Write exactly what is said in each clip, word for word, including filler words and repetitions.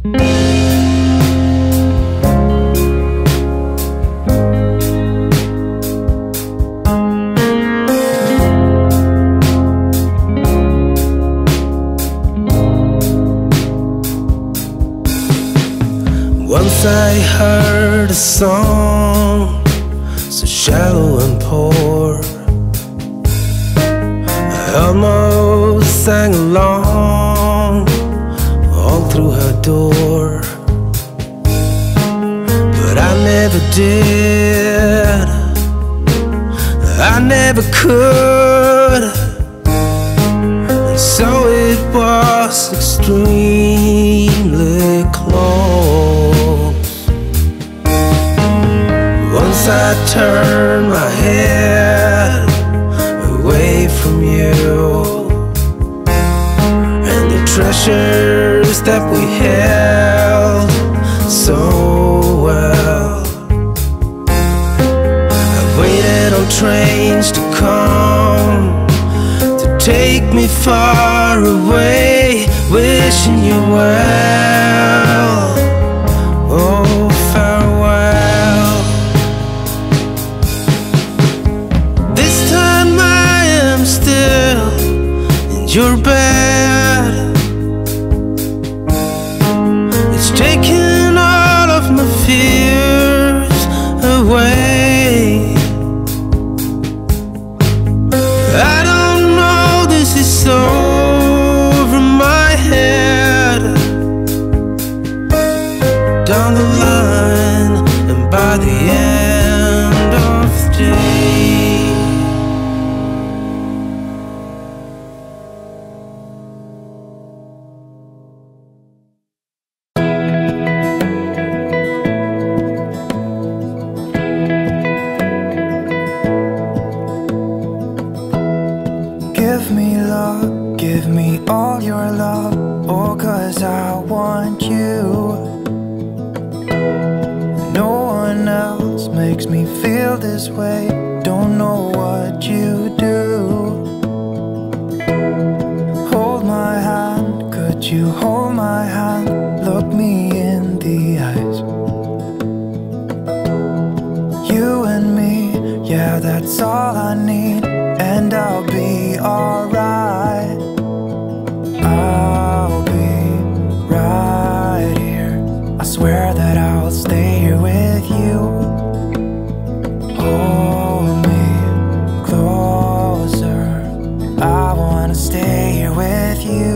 Once I heard a song so shallow and poor, I almost sang along all through her door. But I never did, I never could, and so it was extremely close. Once I turned my head away from you and the treasures that we held so well. I waited on trains to come to take me far away, wishing you well. Oh, farewell. This time I am still in your bed. It's taking all of my fears away. I don't know, this is over my head. Down the line and by the end of the day. Give me love, give me all your love, oh, 'cause I want you. No one else makes me feel this way, don't know what you do. Hold my hand, could you hold my hand, look me in the eyes. You and me, yeah, that's all I need, and I'll be alright. I'll be right here, I swear that I'll stay here with you. Hold me closer, I wanna stay here with you.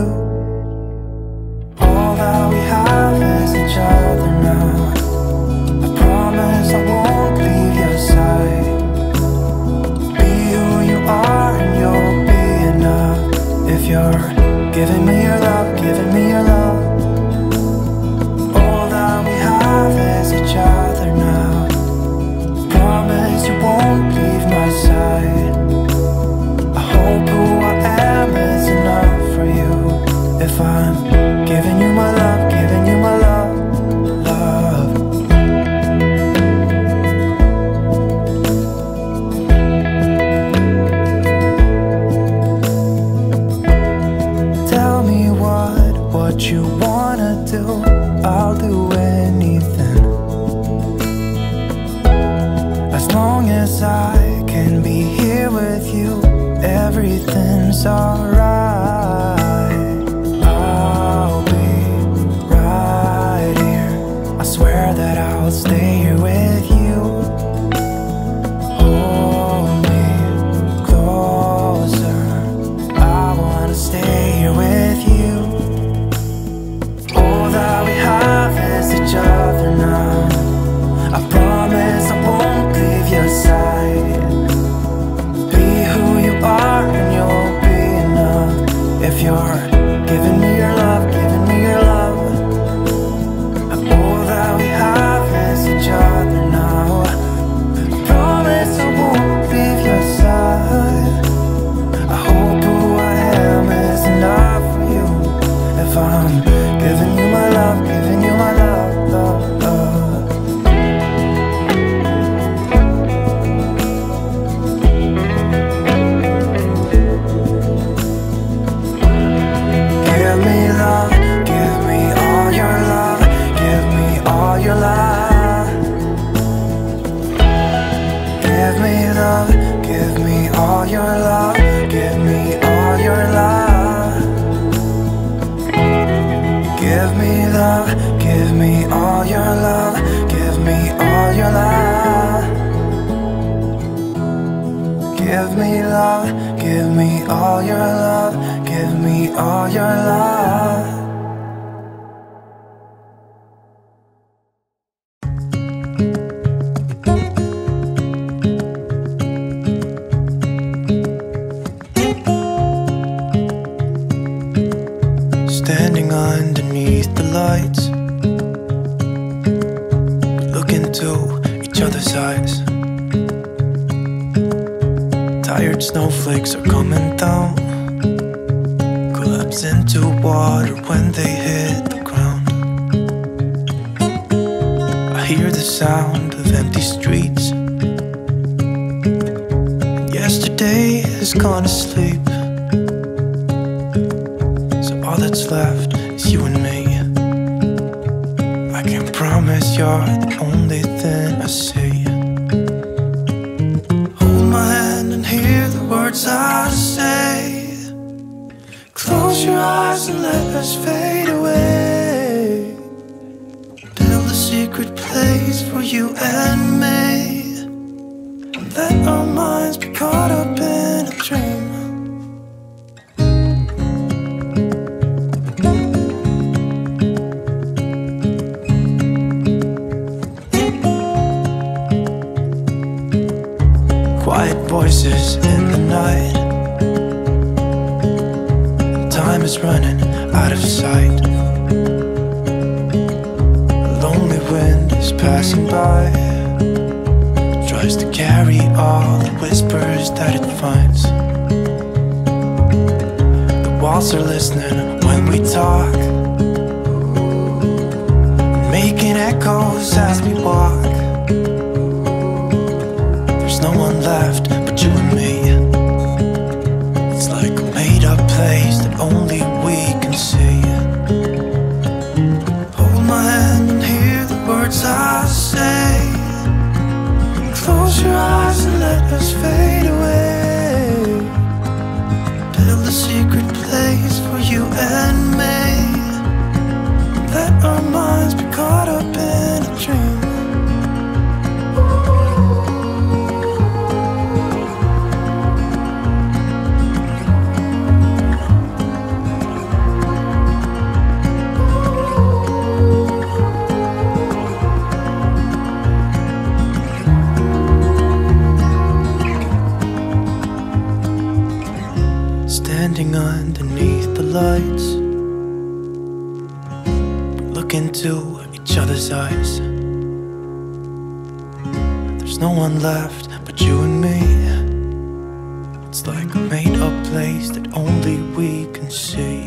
All that we have is each other now. I promise I won't leave your side. Be who you are and you'll be enough. If you're giving me your love, giving me your love. All that we have is each other now. Promise you won't leave my side. I hope who I am is enough for you. If I'm giving you my love, giving you my love, love. Tell me what, what you wanna do, I'll do anything. As long as I can be here with you, everything's alright. I'll be right here, I swear that I'll stay here with you. Hold me closer, I wanna stay here with you. All that we have is each other now. I promise I won't leave your side. Be who you are and you'll be enough. Give me love, give me all your love, give me all your love. Give me love, give me all your love, give me all your love. Standing underneath the lights, look into each other's eyes. Tired snowflakes are coming down, collapse into water when they hit the ground. I hear the sound of empty streets. Yesterday has gone to sleep, so all that's left is you and me. I can promise you're the only thing I see. Hold my hand and hear the words I say. Close your eyes and let us fade away. Build a secret place for you and me, and let our minds be caught up in a dream. Quiet voices in the night, and time is running out of sight. A lonely wind is passing by, tries to carry all the whispers that it finds. The walls are listening when we talk, making echoes as we walk. There's no one left but you and me. It's like a made-up place that only we can see. Hold my hand and hear the words I say. Close your eyes and let us fade away. Build a secret place for you and me. Let our minds be caught up in a dream. Standing underneath the lights, look into each other's eyes. There's no one left but you and me. It's like a made-up place that only we can see.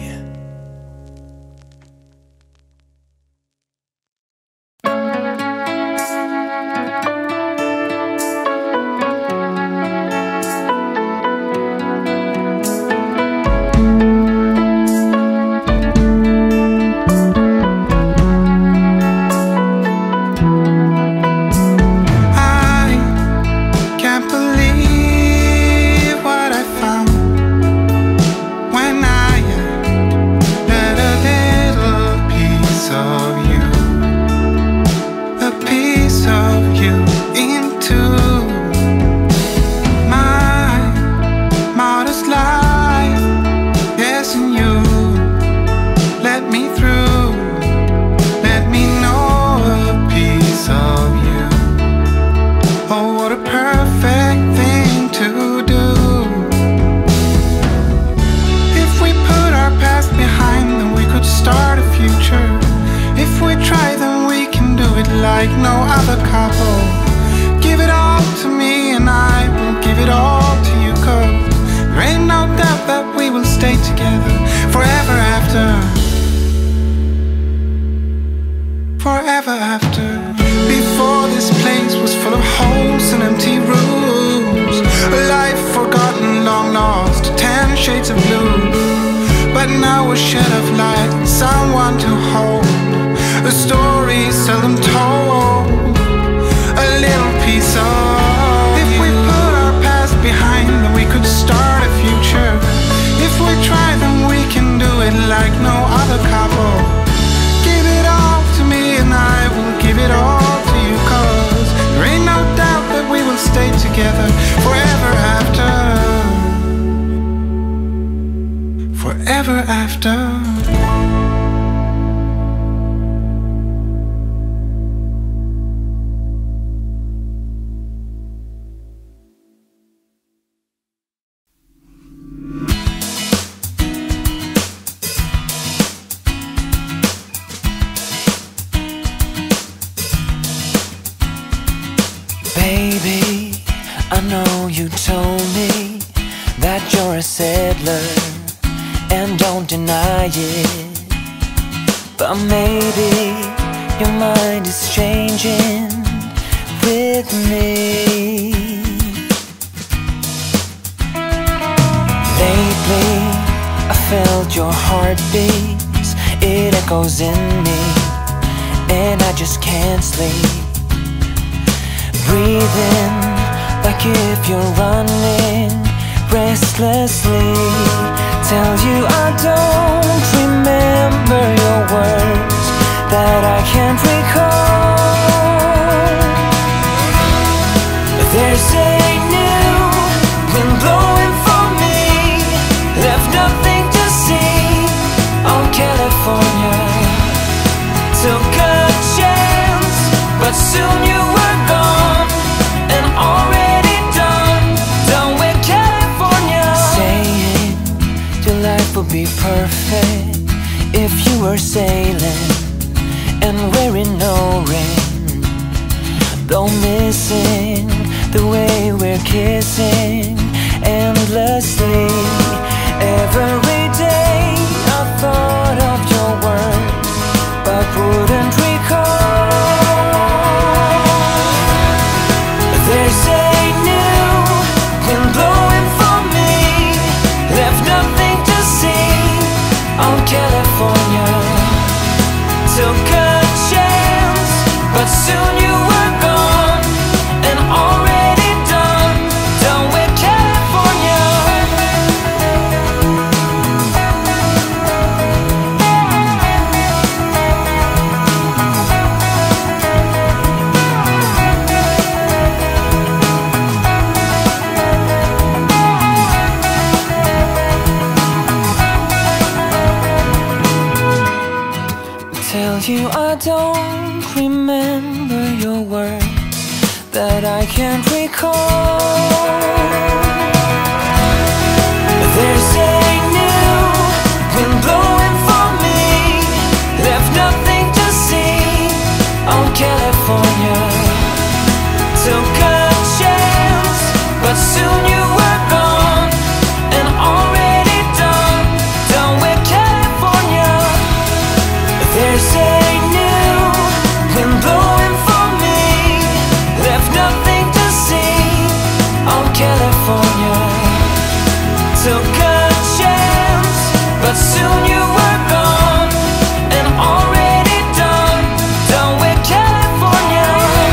Like no other couple. Give it all to me and I will give it all to you, 'cause there ain't no doubt that we will stay together forever after. Forever after. Before this place was full of holes and empty rooms, a life forgotten, long lost, ten shades of blue. But now a shed of light, someone to hold, a story seldom told, a little piece of. If we put our past behind, then we could start a future. If we try, then we can do it like no other couple. you told me that you're a settler and don't deny it, but maybe your mind is changing with me. Lately I felt your heartbeats, it echoes in me, and I just can't sleep. Breathing like if you're running restlessly. Tell you I don't remember your words, that I can't recall. There's a new wind blowing for me, left nothing to see on California. Took a chance, but soon you were gone and already done, done with California. Saying your life would be perfect if you were sailing and wearing no rain, though missing the way we're kissing endlessly. Every day I thought of your words, but wouldn't recall. There's a new wind blowing for me, left nothing to see on California. Took a chance, but soon you were gone and already done, done with California. Tell you I don't remember your words, that I can't recall. There's a new wind blowing for me, left nothing to see on California. Took a chance, but soon you were gone and already done, done with California. There's a new wind blowing for me, left nothing to see on California. Took a chance, but soon you were gone and already done, done with California.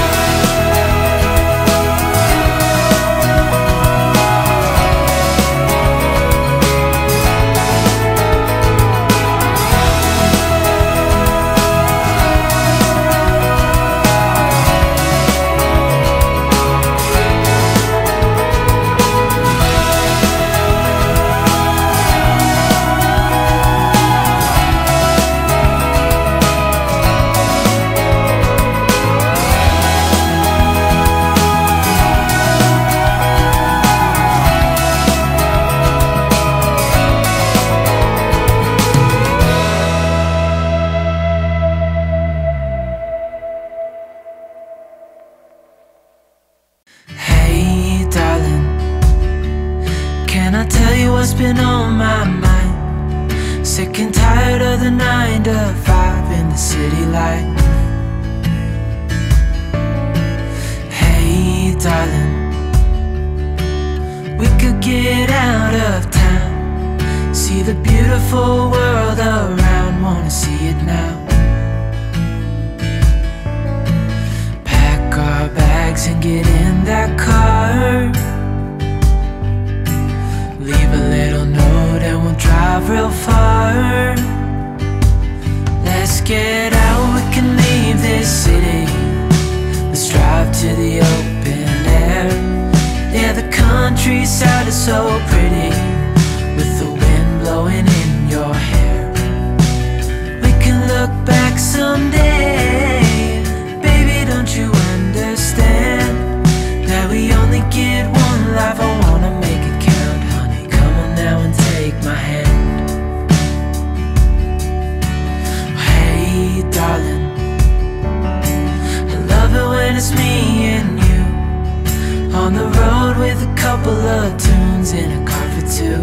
What's been on my mind? Sick and tired of the nine to five in the city life. Hey darling, we could get out of town, see the beautiful world around, wanna see it now. Pack our bags and get in that car, leave a little note and we'll drive real far. Let's get out, we can leave this city. Let's drive to the open air. Yeah, the countryside is so pretty, with the wind blowing in your hair. We can look back someday, baby, don't you understand that we only get one life? I wanna make it count, honey, come on now and take my hand. Hey darling, I love it when it's me and you on the road with a couple couple of tunes in a car for two.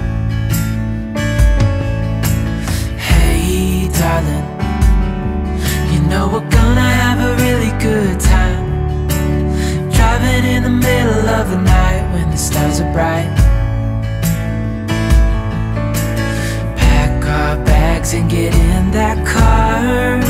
Hey darling, you know we're gonna have a really good time, driving in the middle of the night when the stars are bright. Pack our bags and get in that car,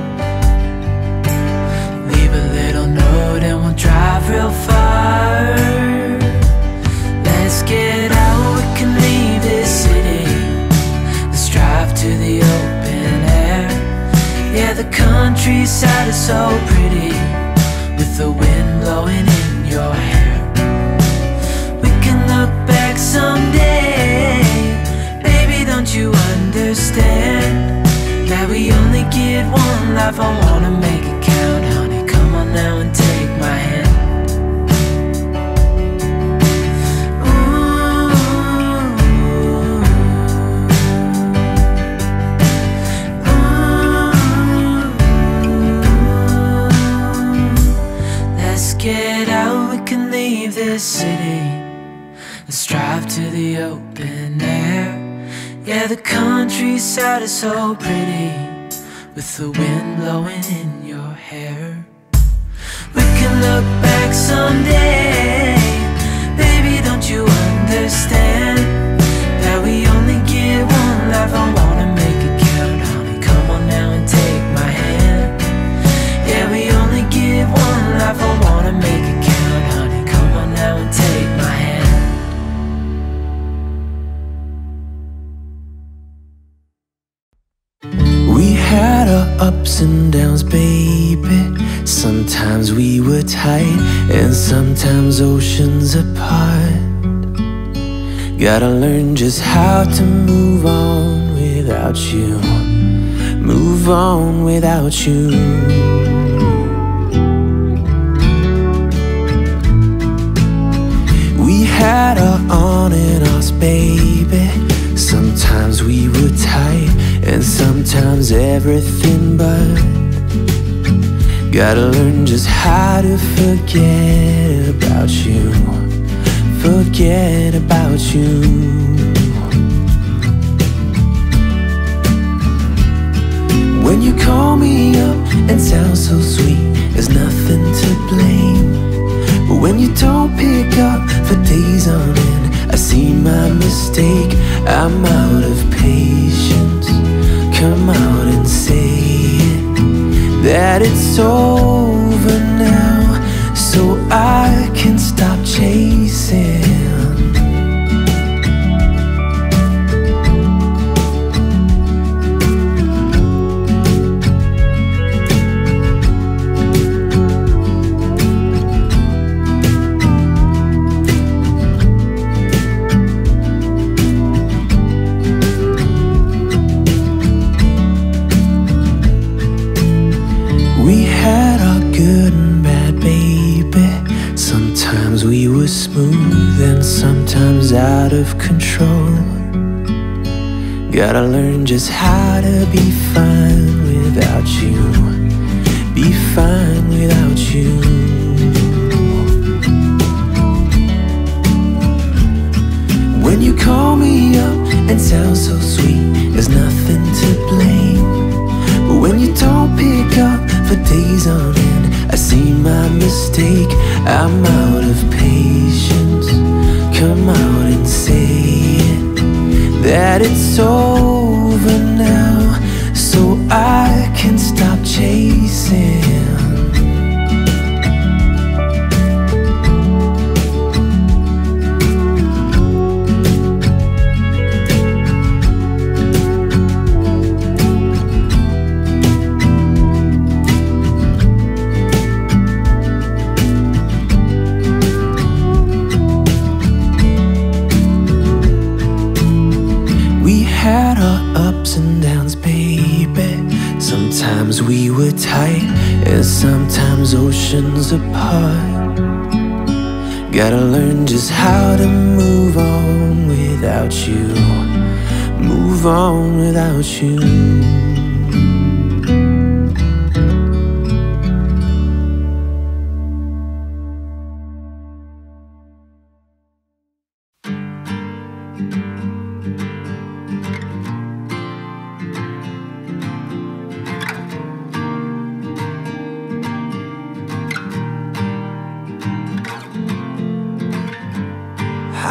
leave a little note and we'll drive real far. Let's get out, we can leave this city. Let's drive to the open air. Yeah, the countryside is so pretty, with the wind blowing in your hair. We can look back someday, baby, don't you understand that we only get one life? I wanna make it count, honey, come on now and take my hand. Get out, we can leave this city. Let's drive to the open air. Yeah, the countryside is so pretty, with the wind blowing in your hair. We can look back someday, baby, don't you understand that we only get one life? I wanna make it count, honey, come on now and take my hand. Yeah, we only get one life, I wanna make it count, honey, come on now and take my hand. We had our ups and downs, baby. Sometimes we were tight and sometimes oceans apart. Gotta learn just how to move on without you, move on without you. We had our on and offs, baby. Sometimes we were tight and sometimes everything but. Gotta learn just how to forget about you, forget about you. When you call me up and sound so sweet, there's nothing to blame. But when you don't pick up for days on end, I see my mistake. I'm out of patience. Come out and say it, that it's over now, so I can stop chasing. Smooth and sometimes out of control. Gotta learn just how to be fine without you, be fine without you. When you call me up and sound so sweet, there's nothing to blame. But when you don't pick up for days on end, I see my mistake. I'm out of patience. Come out and say it, that it's over now, so I can stop chasing. Had our ups and downs, baby. Sometimes we were tight and sometimes oceans apart. Gotta learn just how to move on without you, move on without you.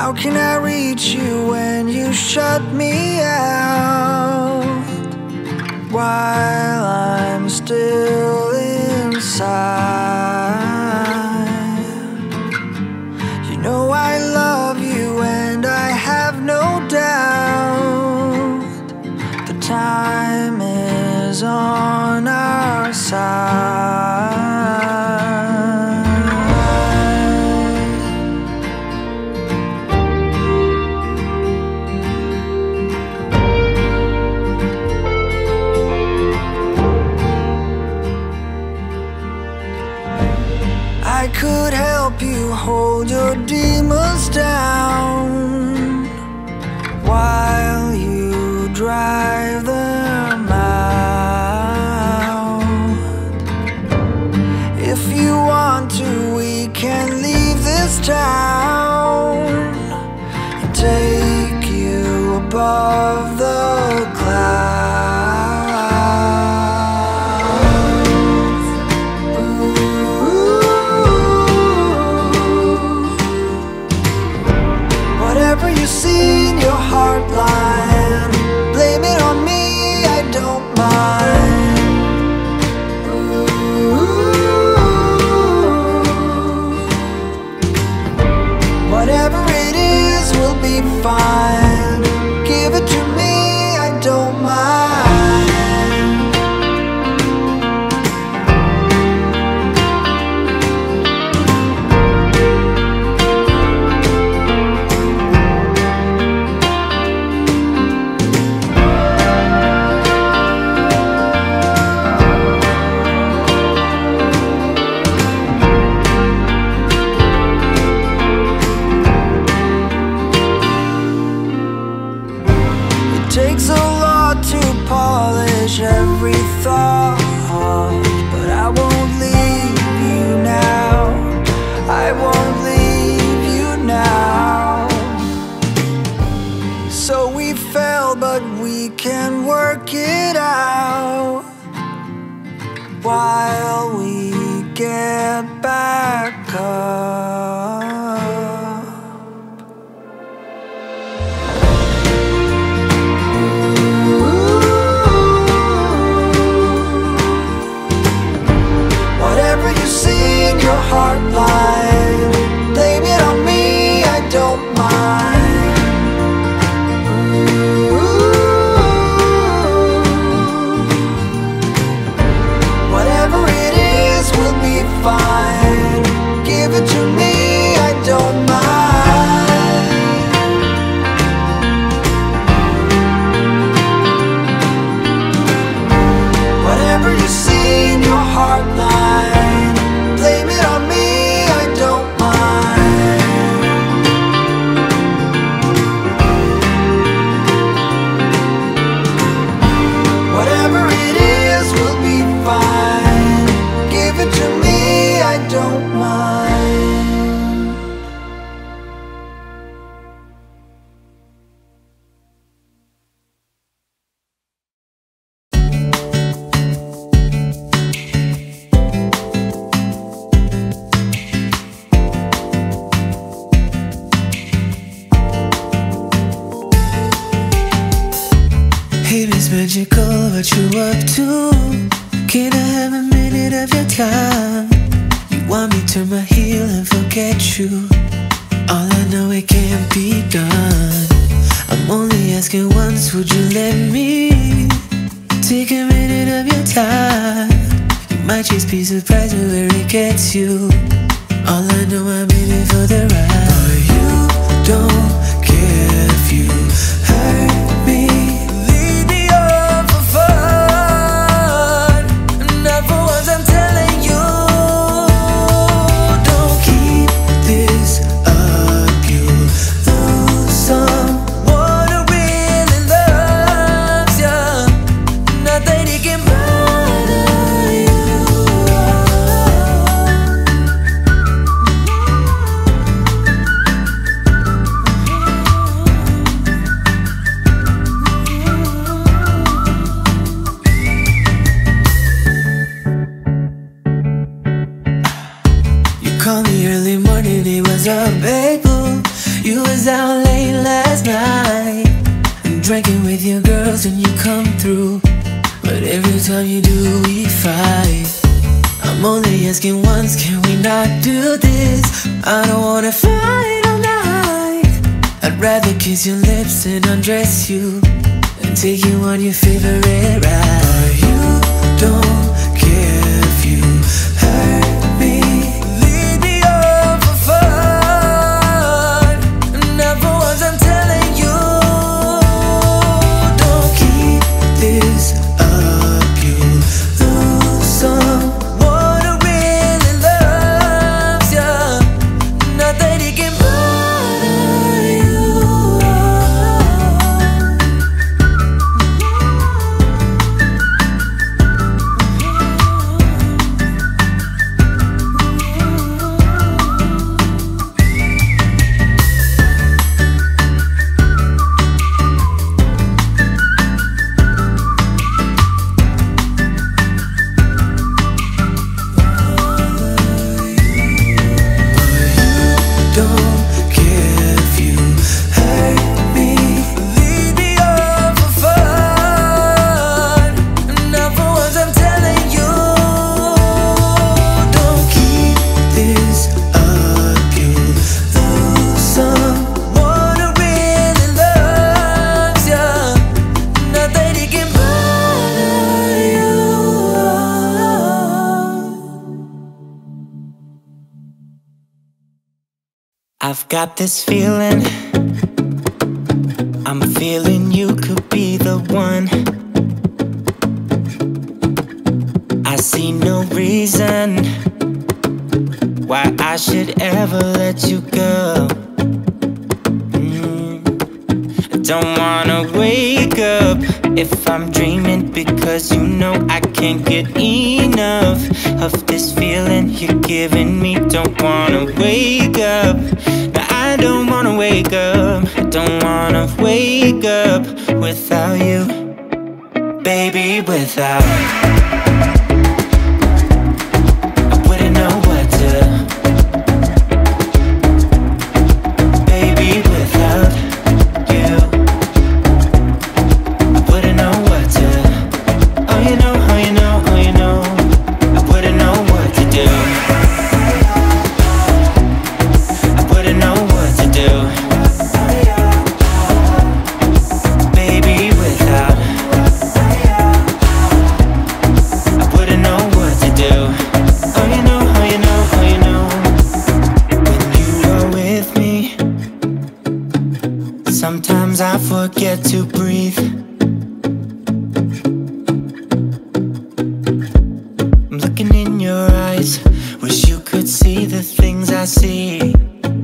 How can I reach you when you shut me out? While I'm still inside, you know I love you and I have no doubt. The time is on our side. I could help you hold your demons down while you drive them out. If you want to, we can leave this town and take you above the clouds. Seen your heart line, blame it on me, I don't mind. Ooh. Whatever it is will be fine. Give it to me, I don't mind. Every thought, but I won't leave you now. I won't leave you now. So we fell, but we can work it out while we get back up. Your heart line, blame it on me, I don't mind. Ooh. Whatever it is will be fine. Give it to me, I don't mind. Whatever you see in your heart line, blame it on me, I don't mind. Whatever it is will be fine. Give it to me, I don't mind. Magical, what you up to? Can I have a minute of your time? You want me to turn my heel and forget you? All I know, it can't be done. I'm only asking once, would you let me take a minute of your time? You might just be surprised at where it gets you. All I know, I'm in it for the ride. But you don't care if you hurt me. Call me early morning, it was up, babe. You was was out late last night, drinking with your girls and you come through, but every time you do we fight. I'm only asking once, can we not do this? I don't wanna fight all night. I'd rather kiss your lips and undress you and take you on your favorite ride. But you don't care if you hurt me. Lead me on for fun. Not for once I'm telling you, don't keep this up. You lose someone who really loves you. Not that he can bother you. Don't care if you hurt me. Lead me on for fun. Not for once I'm telling you, don't keep this up. You lose someone who really loves you. Not that he can bother you. I've got this feeling, I'm feeling you could be the one. I see no reason why I should ever let you go. Mm. I don't wanna wake up if I'm dreaming, because you know I can't get enough of this feeling you're giving me. Don't wanna wake up, no, I don't wanna wake up. I don't wanna wake up without you, baby, without. I wouldn't know what to, baby, without you. I wouldn't know what to, oh you know, oh you know, oh you know. I wouldn't know what to do. I wouldn't know what to do, baby, without. I wouldn't know what to do. Oh you know, oh you know, oh you know. When you are with me, sometimes I forget to breathe. I'm looking in your eyes, wish you could see the things I see.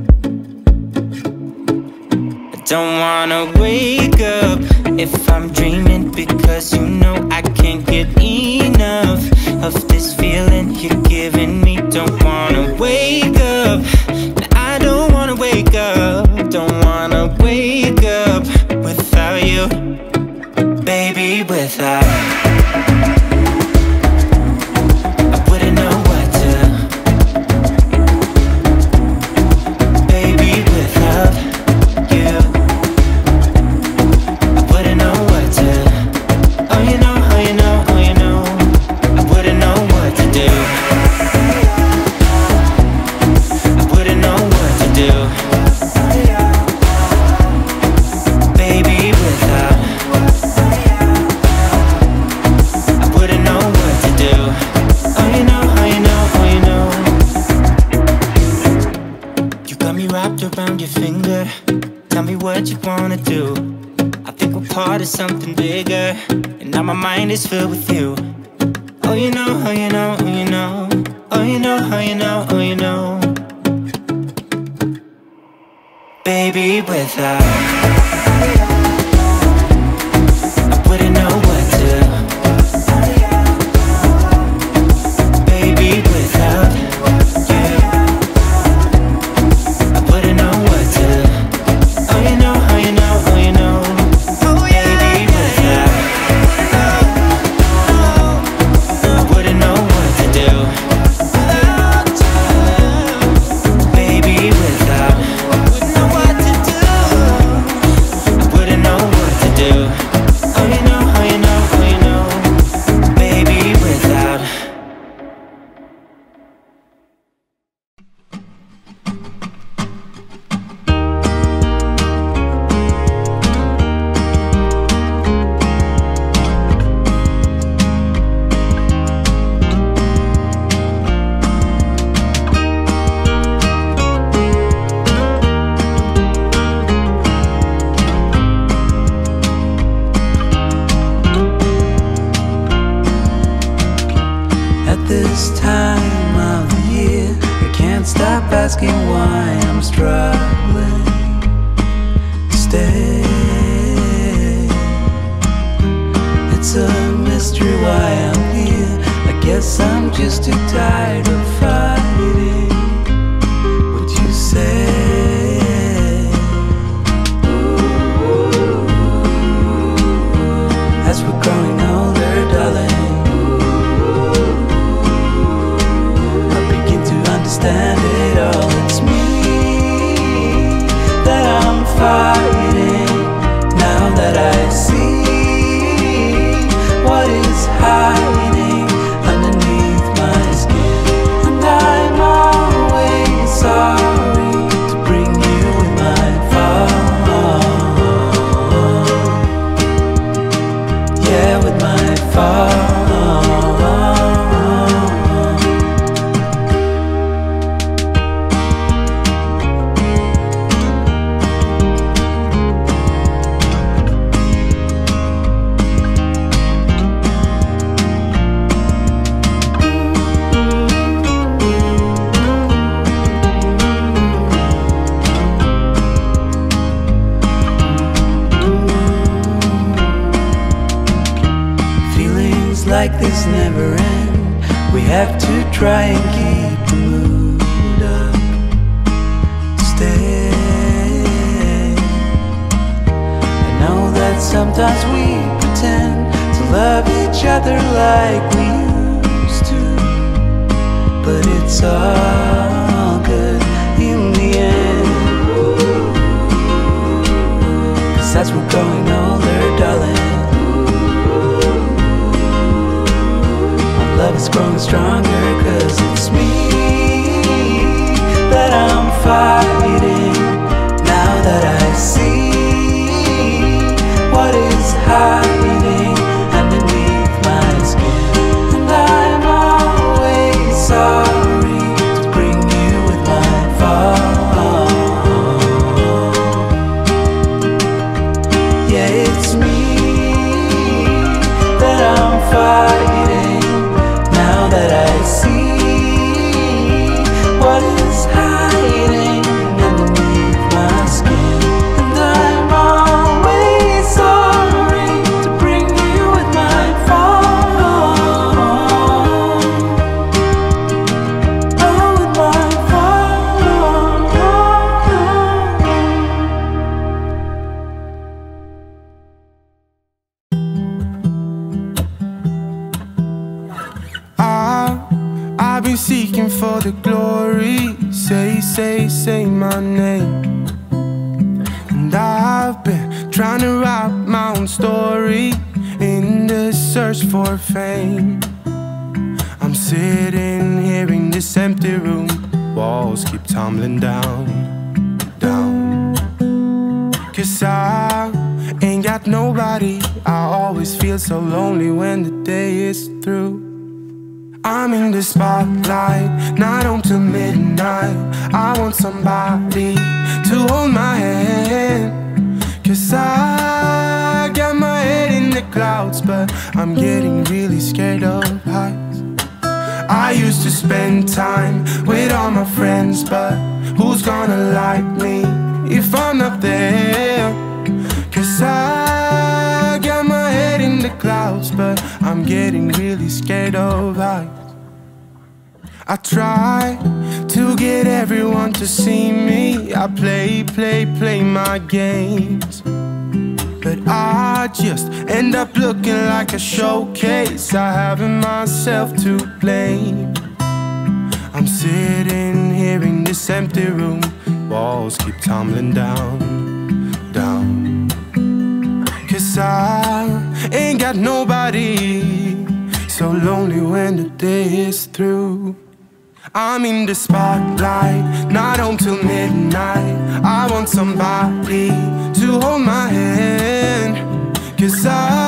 I don't wanna wake up if I'm dreaming, because you know I can't get enough of this feeling you're giving me. Don't wanna wake up, no, I don't wanna wake up. Don't wanna wake up without you, baby, without. I wouldn't know what to, baby, without you. I wouldn't know what to, oh you know, oh you know, oh you know. I wouldn't know what to do. I wouldn't know what to do, baby, without. I wouldn't know what to do. Oh you know, oh you know, oh you know. You got me wrapped around your finger. Tell me what you wanna do. I think we're part of something bigger, and now my mind is filled with you. Oh you know, oh you know, oh you know. Oh you know, oh you know, oh you know. Baby, without. I wouldn't know what to, baby, without you. I wouldn't know what to, oh you know, oh you know, oh you know. Baby, without. I wouldn't know what to do, baby, without. I wouldn't know what to do. this time of the year. I can't stop asking why I'm struggling to stay. It's a mystery why I'm here. I guess I'm just too tired of fighting. What you say? As we're growing older, darling, I begin to understand it all. It's me that I'm fighting. Now that I see what is hiding underneath my skin, and I'm always sorry to bring you in my fall. Yeah, with my fall. Like this never end. We have to try and keep the mood up, stay. I know that sometimes we pretend to love each other like we used to, but it's all good in the end. 'Cause as we're growing older, darling, love is growing stronger, 'cause it's me that I'm fighting. Now that I see what is hiding underneath my skin, and I'm always sorry to bring you with my fall. Yeah, it's me that I'm fighting. Now that I see what is hiding underneath my skin, and I'm always sorry to bring you with my fall. Oh, with my fall. I've been seeking for the glory. Say, say, say my name. And I've been trying to write my own story in the search for fame. I'm sitting here in this empty room. Walls keep tumbling down, down. 'Cause I ain't got nobody. I always feel so lonely when the day is through. I'm in the spotlight, night on till midnight. I want somebody to hold my hand. 'Cause I got my head in the clouds, but I'm getting really scared of heights. I used to spend time with all my friends, but who's gonna like me if I'm not there? 'Cause I got my head in the clouds, but I'm getting really scared of heights. I try to get everyone to see me. I play, play, play my games, but I just end up looking like a showcase. I haven't myself to blame. I'm sitting here in this empty room. Walls keep tumbling down, down. 'Cause I ain't got nobody. So lonely when the day is through. I'm in the spotlight, not on till midnight. I want somebody to hold my hand. 'Cause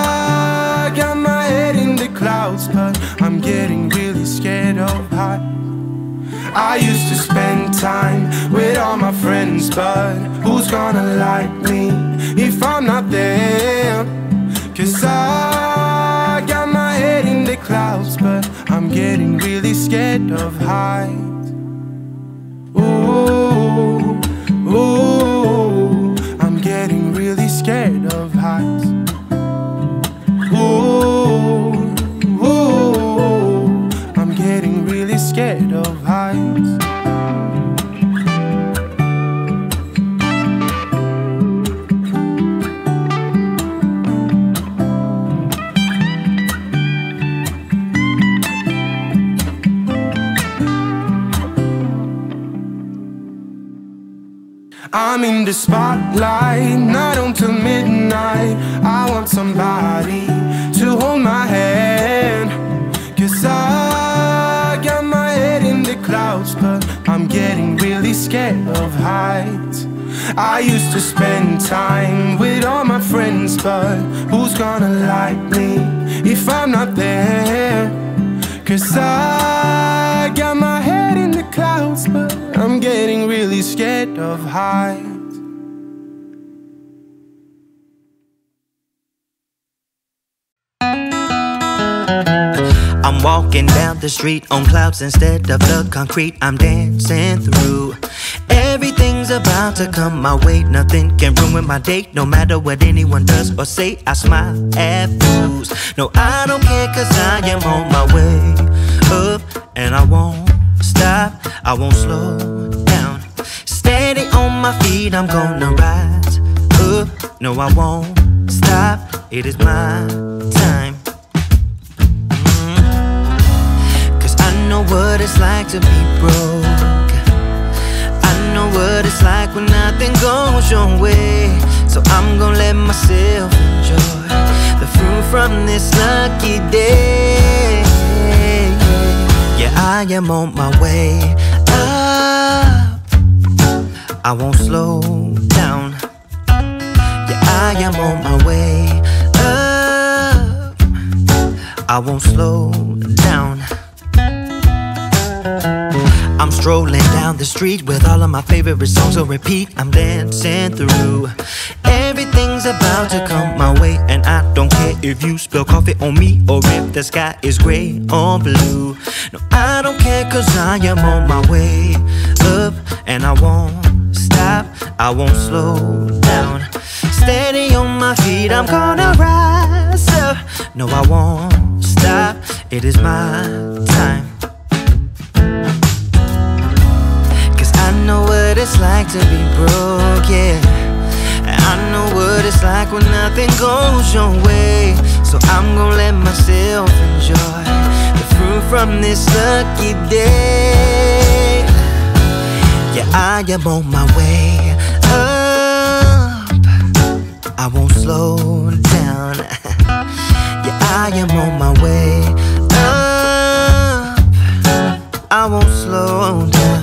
I got my head in the clouds, but I'm getting really scared of heights. I used to spend time with all my friends, but who's gonna like me if I'm not there? 'Cause I got my head in the clouds, but I'm getting really scared of heights. Ooh, ooh, I'm getting really scared of heights. Ooh, ooh, I'm getting really scared of heights. I'm in the spotlight, not until midnight. I want somebody to hold my hand, 'cause I got my head in the clouds, but I'm getting really scared of heights. I used to spend time with all my friends, but who's gonna like me if I'm not there? 'Cause I got my head in the clouds, but I'm getting really scared of heights. I'm walking down the street on clouds instead of the concrete I'm dancing through. Everything's about to come my way, nothing can ruin my day. No matter what anyone does or say, I smile at fools. No, I don't care, 'cause I am on my way up, and I won't stop, I won't slow down. Steady on my feet, I'm gonna rise up. No, I won't stop, it is my time. I know what it's like to be broke. I know what it's like when nothing goes your way. So I'm gonna let myself enjoy the fruit from this lucky day. Yeah, I am on my way up, I won't slow down. Yeah, I am on my way up, I won't slow down. I'm strolling down the street with all of my favorite songs on repeat. I'm dancing through. Everything's about to come my way, and I don't care if you spill coffee on me or if the sky is gray or blue. No, I don't care, 'cause I am on my way up, and I won't stop, I won't slow down. Steady on my feet, I'm gonna rise up. No, I won't stop, it is my time. I know what it's like to be broke, yeah. I know what it's like when nothing goes your way. So I'm gonna let myself enjoy the fruit from this lucky day. Yeah, I am on my way up, I won't slow down. Yeah, I am on my way up, I won't slow down.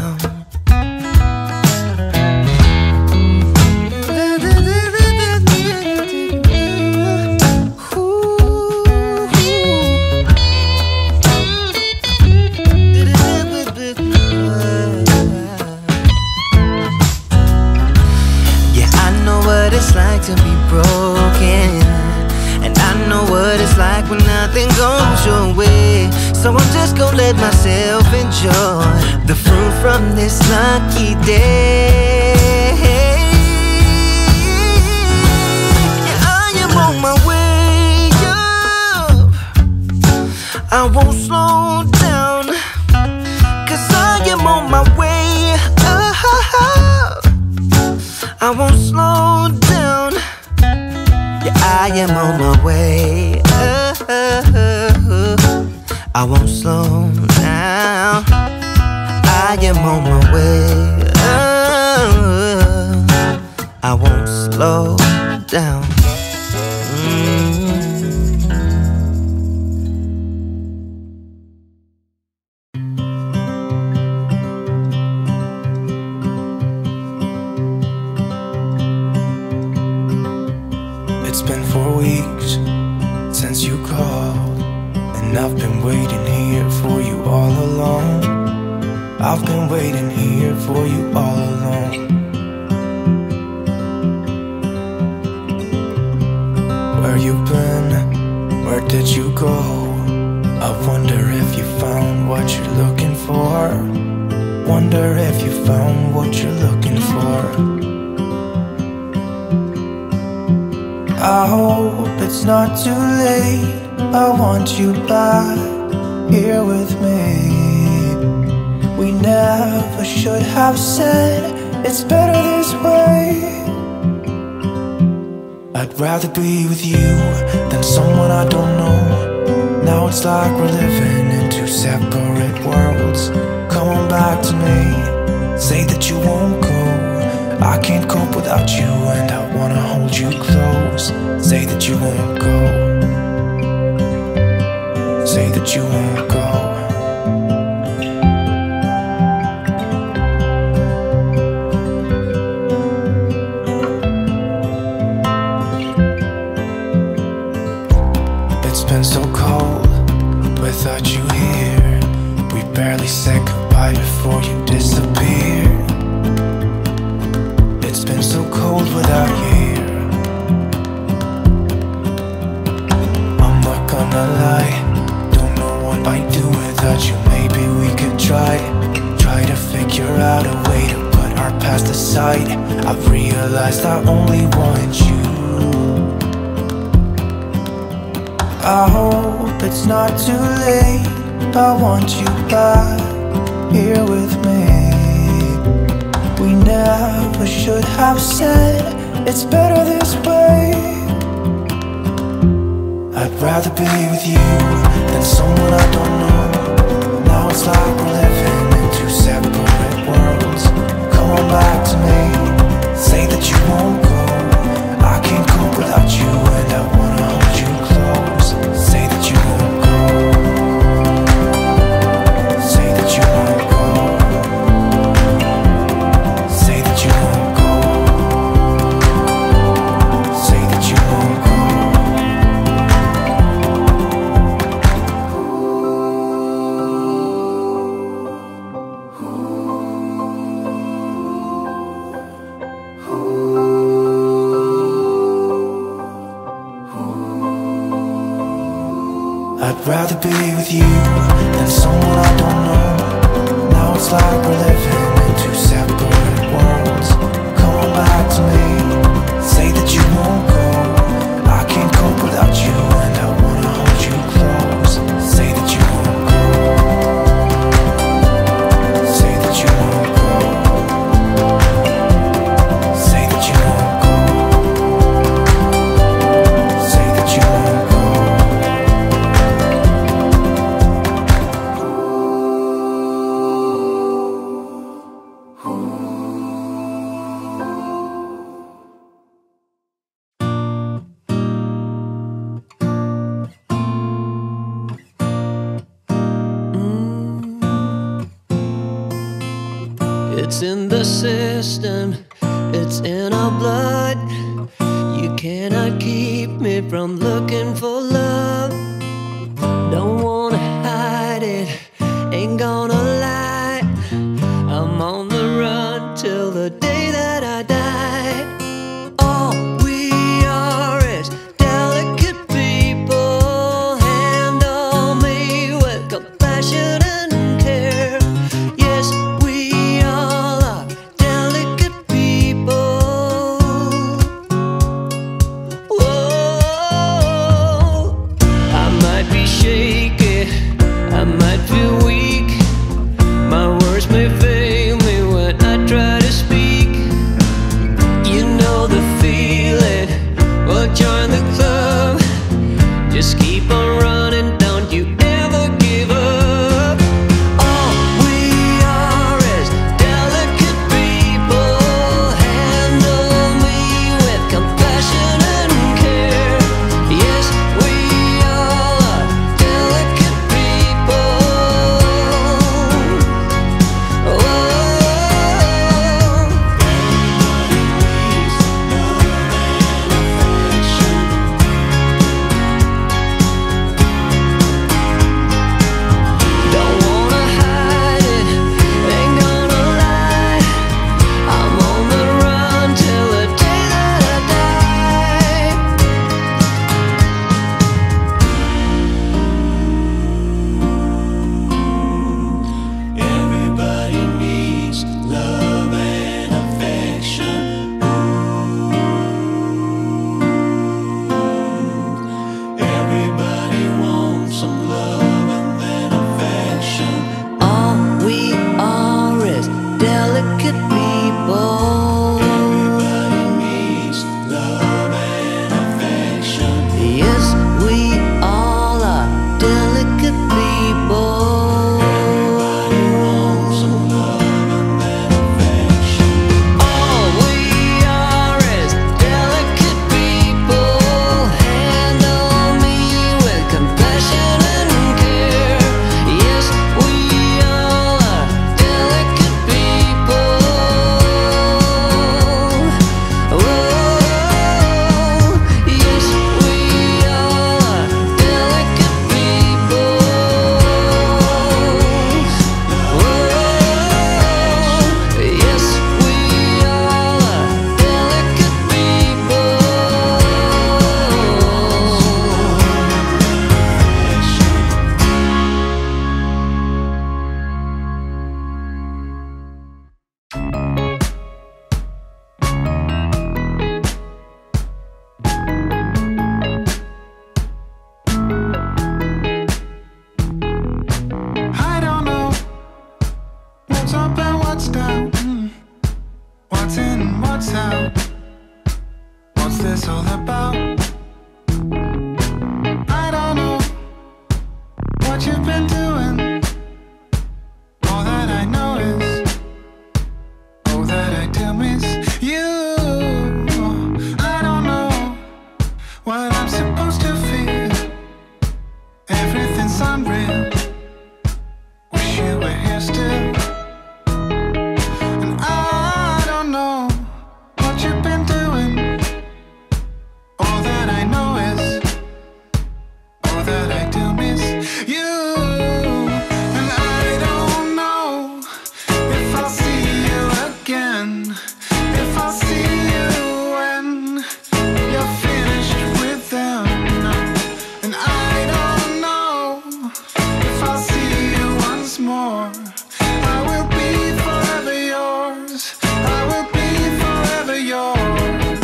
It's like to be broken, and I know what it's like when nothing goes your way. So I'm just gonna let myself enjoy the fruit from this lucky day. Yeah, I am on my way up, I won't slow down, 'cause I am on my way up, I won't slow down. Yeah, I am on my way up, I won't slow down. I am on my way up, I won't slow down. Mm-hmm. It's been four weeks since you called, and I've been waiting here for you all along. I've been waiting here for you all along. Where you been? Where did you go? I wonder if you found what you're looking wonder if you found what you're looking for. I hope it's not too late. I want you back here with me. We never should have said it's better this way. I'd rather be with you than someone I don't know. Now it's like we're living in two separate worlds. Come on back to me, say that you won't go. I can't cope without you and I wanna hold you close. Say that you won't go. Say that you won't go. It's been so cold without you here. We barely said goodbye before you disappeared. It's been so cold without you here. I'm not gonna lie, don't know what I'd do without you. Maybe we could try, try to figure out a way to put our past aside. I've realized I only want you. I hope it's not too late. I want you back here with me. We never should have said it's better this way. I'd rather be with you than someone I don't know. Now it's like we're living in two separate worlds. Come on back to me, say that you won't go. I can't cope without you and I wanna hold you close. Say that you won't go. Say that you won't go. Say that you won't go. Say that you won't go. I'd rather be with you than someone I don't know. Now it's like we're living in two separate worlds. Come on back to me, say that you won't go. I can't cope without you and I wanna hold you close. Say that you won't go. Say that you won't go. Say that you won't go. Say that you won't go. It's in the system, it's in our blood. You cannot keep me from looking for love. Don't wanna hide it, ain't gonna lie. I'm on the run till the day that I die. All we are is delicate people. Handle me with compassion and care. Yes, we all are delicate people. Whoa. this all about? I don't know what you've been doing. All that I know is, oh, that I do miss you. I don't know what I'm supposed to feel. Everything's unreal. Wish you were here still. And I don't know what you've been doing. All that I know is, oh, that I do miss you. And I don't know if I'll see you again. If I'll see you when you're finished with them. And I don't know if I'll see you once more. I will be forever yours. I will be forever yours.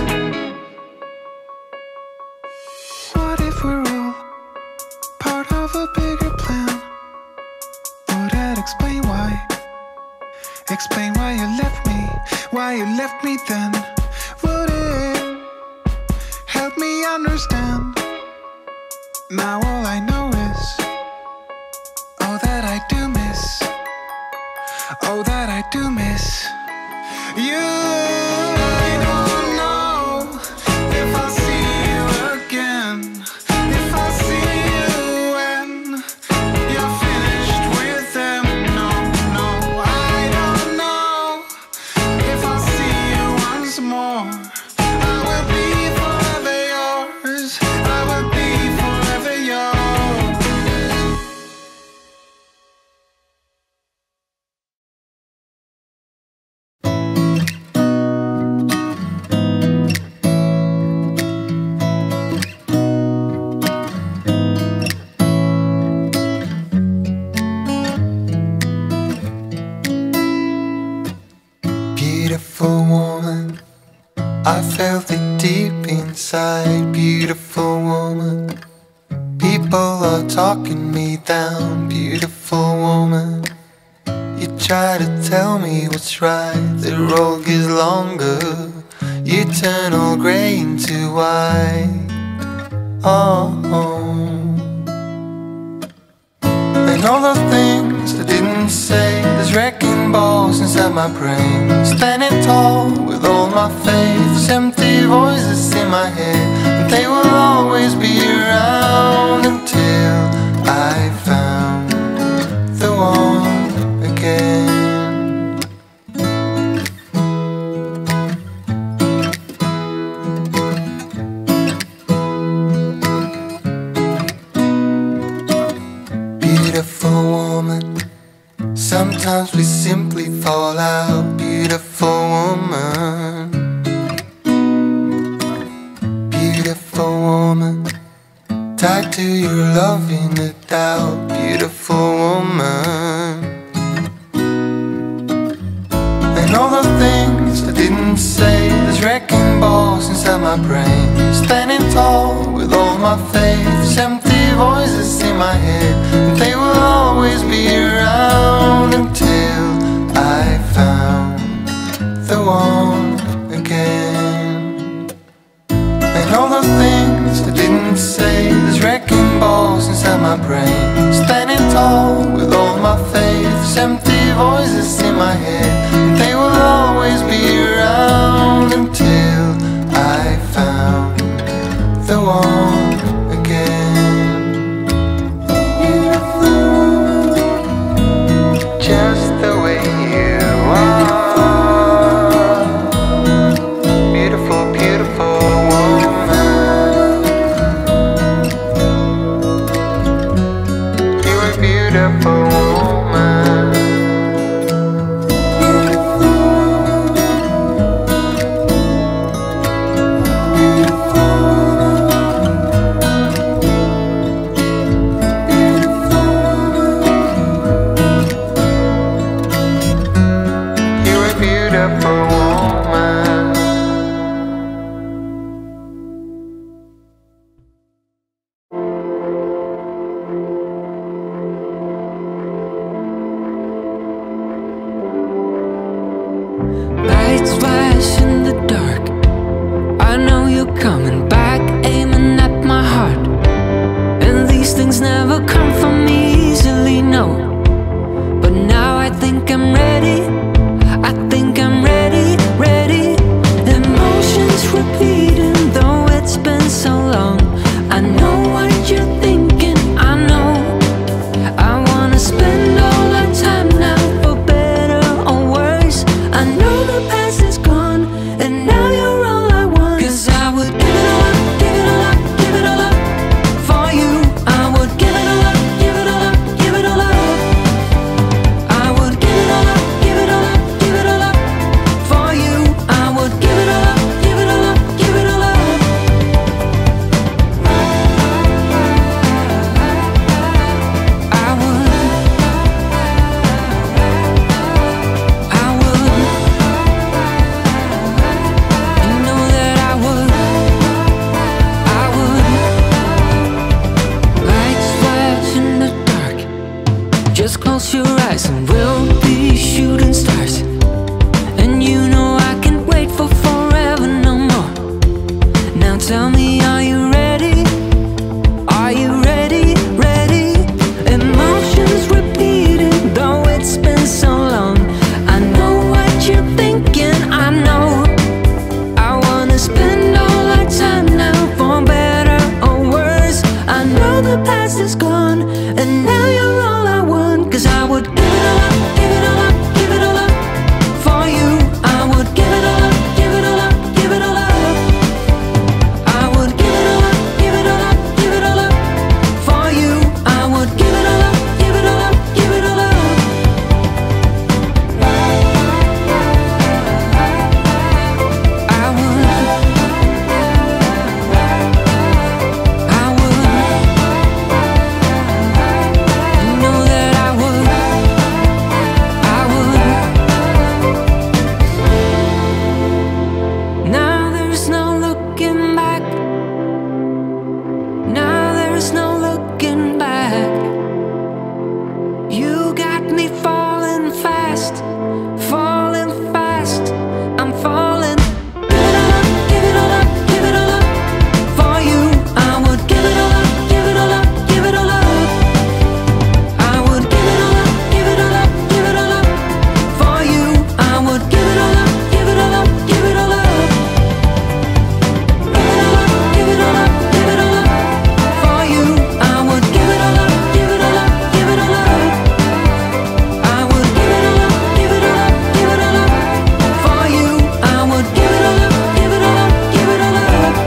What if we're all part of a bigger plan? Would that explain why? Explain why you left me, why you left me then? Would it help me understand? Now all I know is, oh, that I do miss, oh, that I do miss you. I don't know if I'll see you again. If I'll see you when you're finished with them. No, no, I don't know if I'll see you once more. I will be forever yours. I will be forever yours. Beautiful woman, I felt it deep inside. Beautiful woman, people are talking me down. Beautiful woman, you try to tell me what's right. The road gets longer, you turn all grey into white. Oh, and all the things I didn't say, there's wrecking balls inside my brain. Standing tall with all my faith, there's empty voices in my head, and they will always be around until I found the one again. Beautiful woman, sometimes we simply fall out. Beautiful woman, beautiful woman, tied to your love in the doubt. Beautiful woman, and all the things I didn't say, there's wrecking balls inside my brain. Standing tall with all my faith, there's empty voices in my head, and they will always be around until I found the one again. And all the things I didn't say, there's wrecking balls inside my brain. Standing tall with all my faith, there's empty voices in my head, and they will always be around until I found the one again. Just the way you are. Beautiful, beautiful woman. You are beautiful woman. I'm ready. I think I'm ready, ready. Emotions repeating, though it's been so long. I know what you're thinking, I know. I wanna spend all our time now, for better or worse. I know the past is gone, and now you're all I want. Cause I would give it all up, give it all up, give it all up for you. I would give it all up, give it all up, give it all up. I would give it all up, give it all up, give it all up for you. I would give it all up, give it all up, give it all up. I would, I would, you know that I would, I would. Lights flash in the dark, just close your eyes and we'll be shooting stars. And you know I can't wait for forever no more. Now tell me, are you ready? Are you ready, ready? Emotions repeating, though it's been so long. I know what you're thinking, I know. I wanna spend all our time now, for better or worse. I know the past is gone, and now you're all I want. Cause I would give it all up, give it all up, give it all up for you. I would give it all up, give it all up, give it all up. I would give it all up, give it all up, give it all up for you. I would give it all up, give it all up, give it all up. I would, I would, you know that I would, I would. Now there's no looking back. Now there's no looking back. You got me falling fast, falling fast. I'm falling. Give it all up, give it all up, give it all up for you. I would give it all up, give it all up, give it all up. I would give it all up, give it all up, give it all up for you. I would give it all up, give it all up, give it all up. Give it all up, give it all up, give it all up for you. I would give it all up, give it all up, give it all up. I would give it all up, give it all up, give it all up for you. I would give it all up, give it all up, give it all up.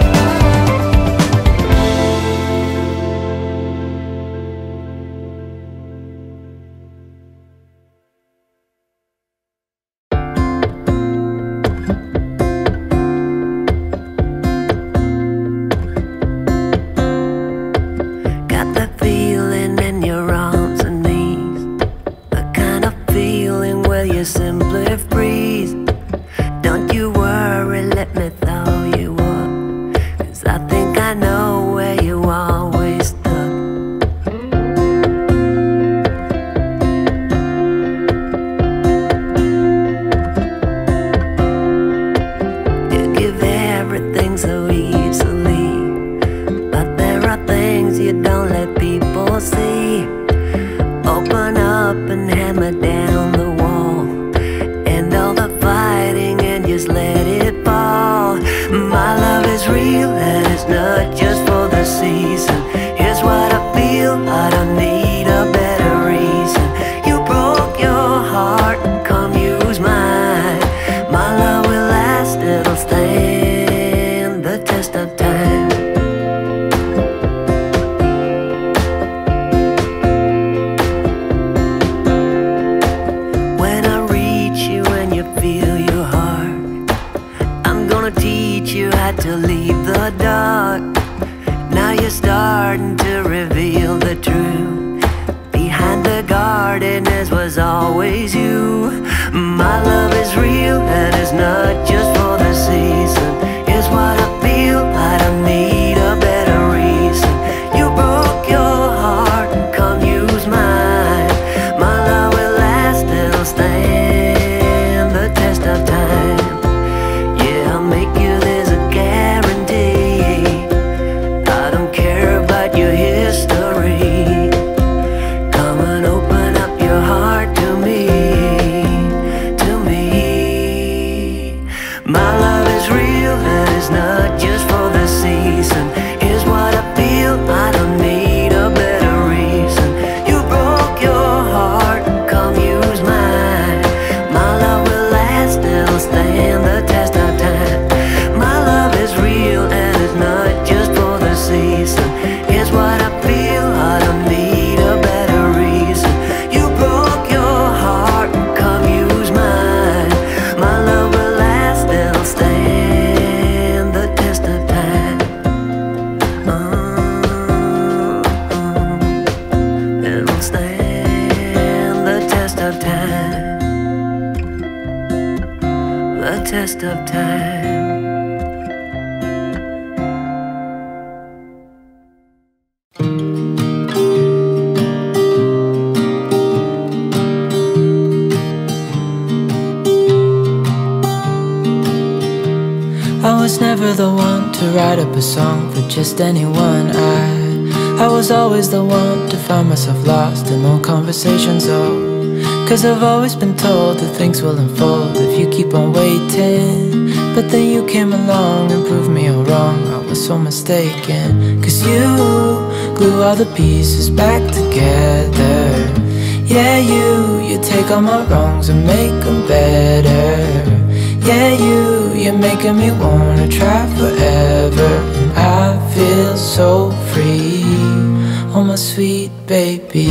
Got that feeling in your arms and knees, the kind of feeling where you simply freeze. Don't you worry, let me throw you up, cause I think I know where you always stuck. You give everything so easily, but there are things you don't let people see. Open up and hammer down the wall, end all the fighting and just let it fall. My love is real and it's not just for the season. Here's what I feel, I don't need a better reason. You broke your heart, come use mine. My love will last, it'll stand the test of time. When I reach you and you feel your heart, I'm gonna teach you how to leave the dark. Now you're starting to reveal the truth. Behind the gardeners was always you. My love is real and it's not just for the season. Here's what I feel, I don't need a better reason. You broke your heart, come use mine. My love will last, it'll stand the test of time. Yeah, I'll make you, there's a guarantee. I don't care about your history. Come and open up your heart to me. test of time. I was never the one to write up a song for just anyone. I I was always the one to find myself lost in long conversations, oh. Cause I've always been told that things will unfold if you keep on waiting. But then you came along and proved me all wrong. I was so mistaken. Cause you glue all the pieces back together. Yeah, you, you take all my wrongs and make them better. Yeah, you, you're making me wanna try forever. And I feel so free, oh my sweet baby.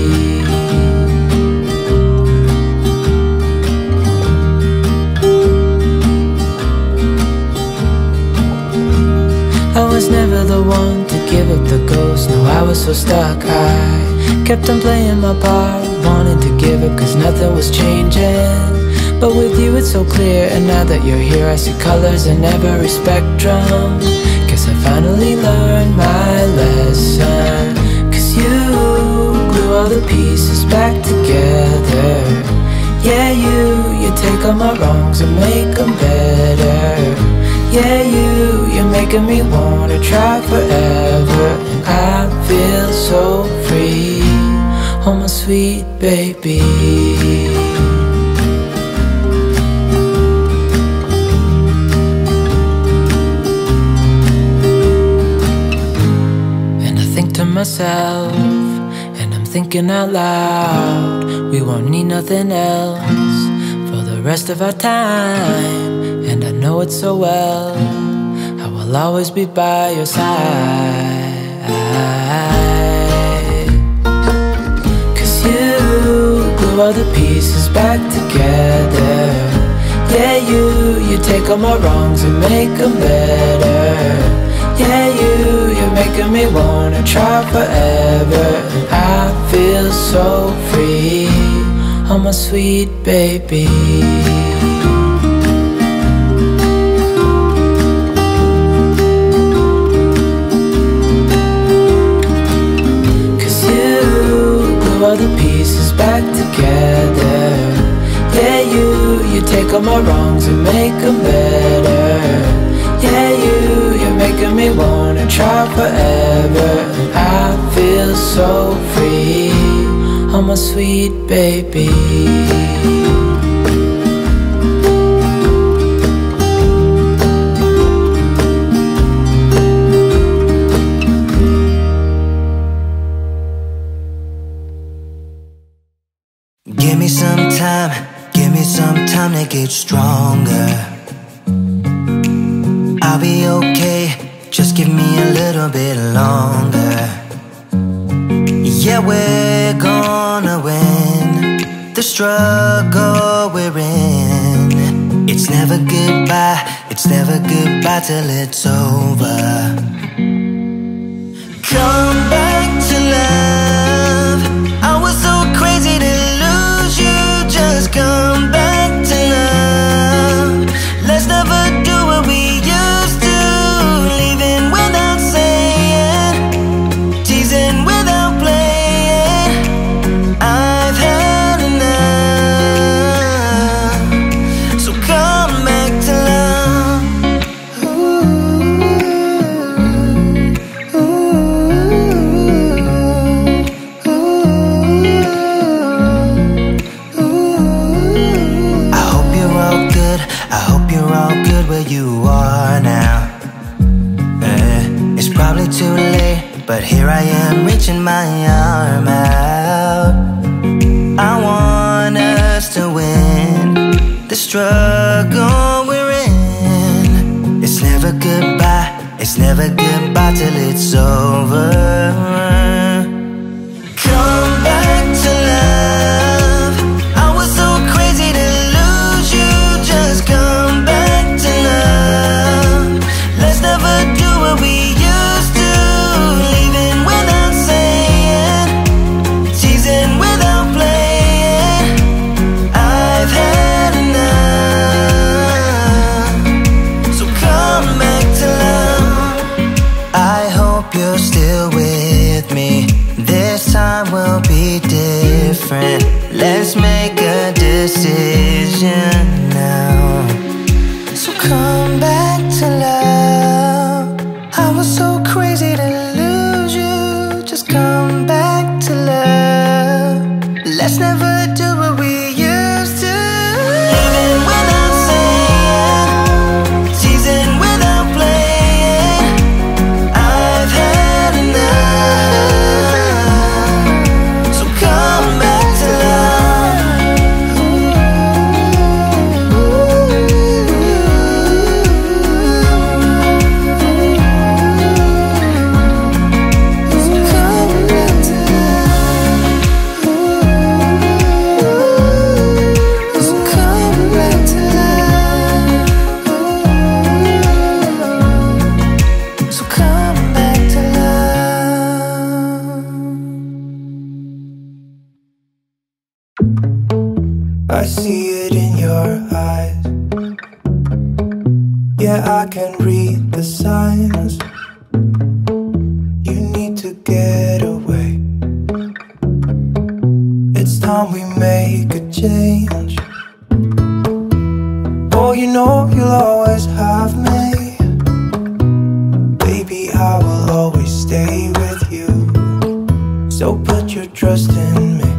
I was never the one to give up the ghost. No, I was so stuck. I kept on playing my part, wanting to give up cause nothing was changing. But with you it's so clear, and now that you're here I see colors in every spectrum. Guess I finally learned my lesson. Cause you glue all the pieces back together. Yeah, you, you take all my wrongs and make them better. Yeah, you, you're making me wanna try forever. And I feel so free, oh my sweet baby. Myself, and I'm thinking out loud, we won't need nothing else for the rest of our time. And I know it so well, I will always be by your side. Cause you glue all the pieces back together. Yeah, you, you take all my wrongs and make them better. Yeah, you, you're making me wanna try forever. And I feel so free, oh my sweet baby. Cause you glue all the pieces back together. Yeah, you, you take all my wrongs and make them better. Yeah, you, you're making me wanna try forever. And I feel so free, oh my sweet baby. Give me some time, give me some time to get stronger. I'll be okay, just give me a little bit longer. Yeah, we're gonna win the struggle we're in. It's never goodbye, it's never goodbye till it's over. Come back to love, I was so crazy to lose you. Just come back to love, let's never do what we used to. Leaving without saying, teasing without playing. I've had enough, so come back to love. Ooh, ooh, ooh, ooh. I hope you're all good, I hope you're all good where you are now. eh, It's probably too late, but here I am reaching my arm out. I want us to win the struggle we're in. It's never goodbye, it's never goodbye till it's over. Come back to love, I was so crazy to lose you. Just come back to love, let's never do what we used to. Leaving without saying, teasing without playing. I've had enough. and let's make a decision now. So come back to love. I was so crazy to lose you. Just come back to love. Let's never do what we used to. Living without saying, teasing without playing. I've had enough. So come back to love. So come back to love. So come back to love. So come back to love. I see it in your eyes. Yeah, I can read the signs. You need to get away. It's time we make a change. Oh, you know you'll always have me. Baby, I will always stay with you. So put your trust in me.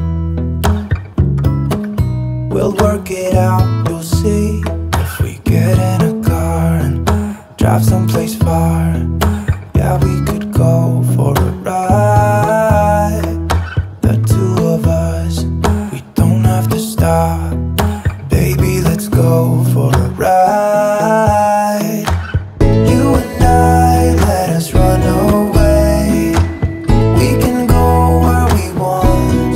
We'll work it out, you'll see. If we get in a car and drive someplace far, yeah, we could go for a ride. The two of us, we don't have to stop. Baby, let's go for a ride. You and I, let us run away. We can go where we want.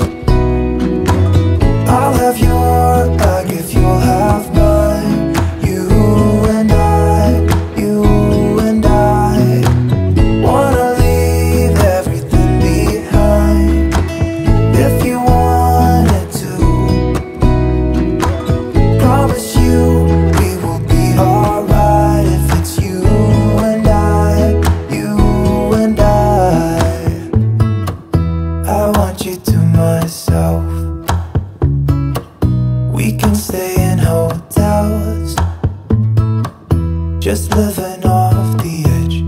I'll have your bag if you'll have mine. You and I, you and I wanna leave everything behind. If you wanted to, promise you we will be alright. If it's you and I, you and I, I want you to myself. We can stay in hotels, just living off the edge.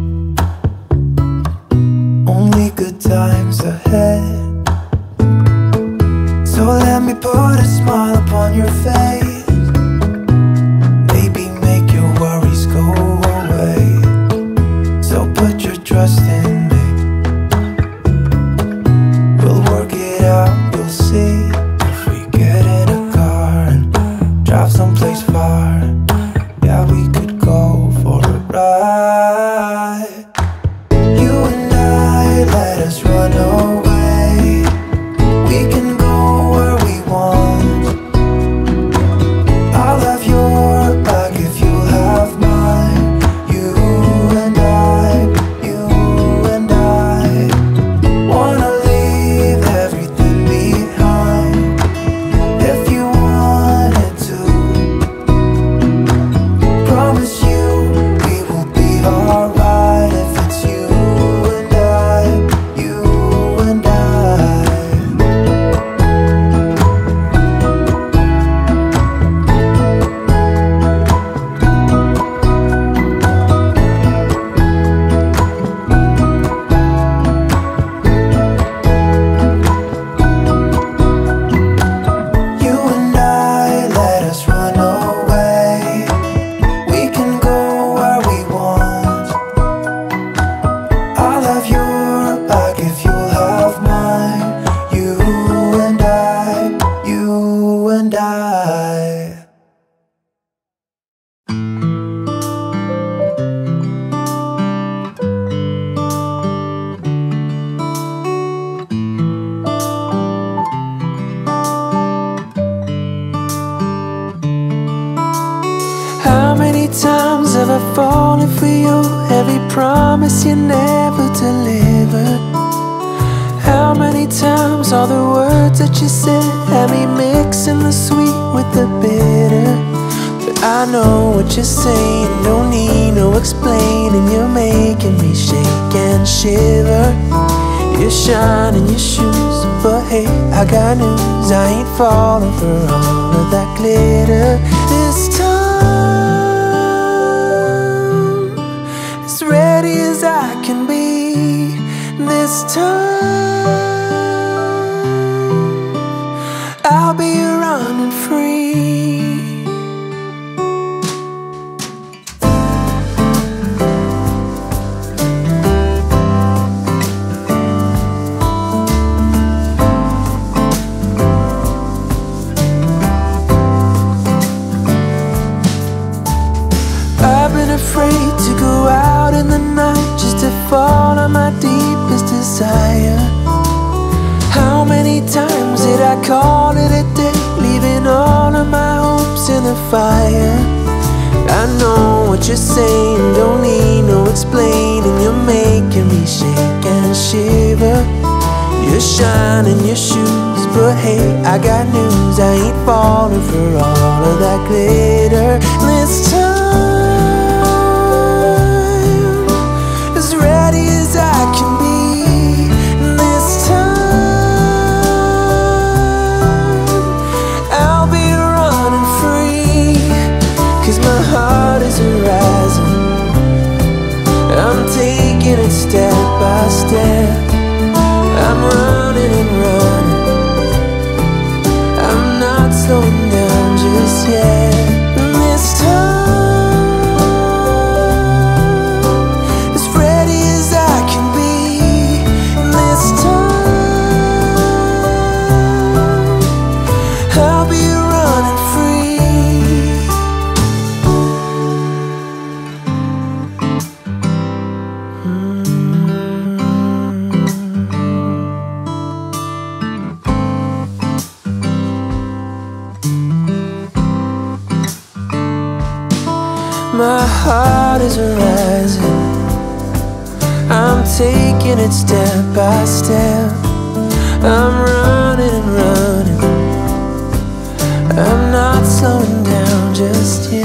Only good times ahead. So let me put a smile upon your face. Maybe make your worries go away. So put your trust in me. We'll work it out, you'll see. If we get in a car and drive someplace far, yeah, we could go for a ride. You and I, let us run away. We can go where we want. I'll have your bag if you'll have mine. You and I, you and I wanna leave everything behind. If you wanted to, promise you we will be alright. If it's you and I, you and I. You and I, let us run away. We can go where we want. I'll have your back if you'll have mine. You and I, you and I. How many times have I fallen for you? Every promise you never delivered. How many times all the words that you said had me mixing the sweet with the bitter? But I know what you're saying, don't need no explaining. You're making me shake and shiver. You shine in your shoes, but hey, I got news. I ain't falling for all of that glitter this time. As ready as I can be this time. I'll be running free. Afraid to go out in the night just to fall on my deepest desire. How many times did I call it a day, leaving all of my hopes in the fire? I know what you're saying, don't need no explaining. You're making me shake and shiver. You're shining your shoes, but hey, I got news. I ain't falling for all of that glitter this time. Ready as I can be this time. I'll be running free, 'cause my heart is rising. I'm taking it step by step. I'm running and running. I'm not slowing down just yet. This time my heart is rising. I'm taking it step by step. I'm running and running. I'm not slowing down just yet.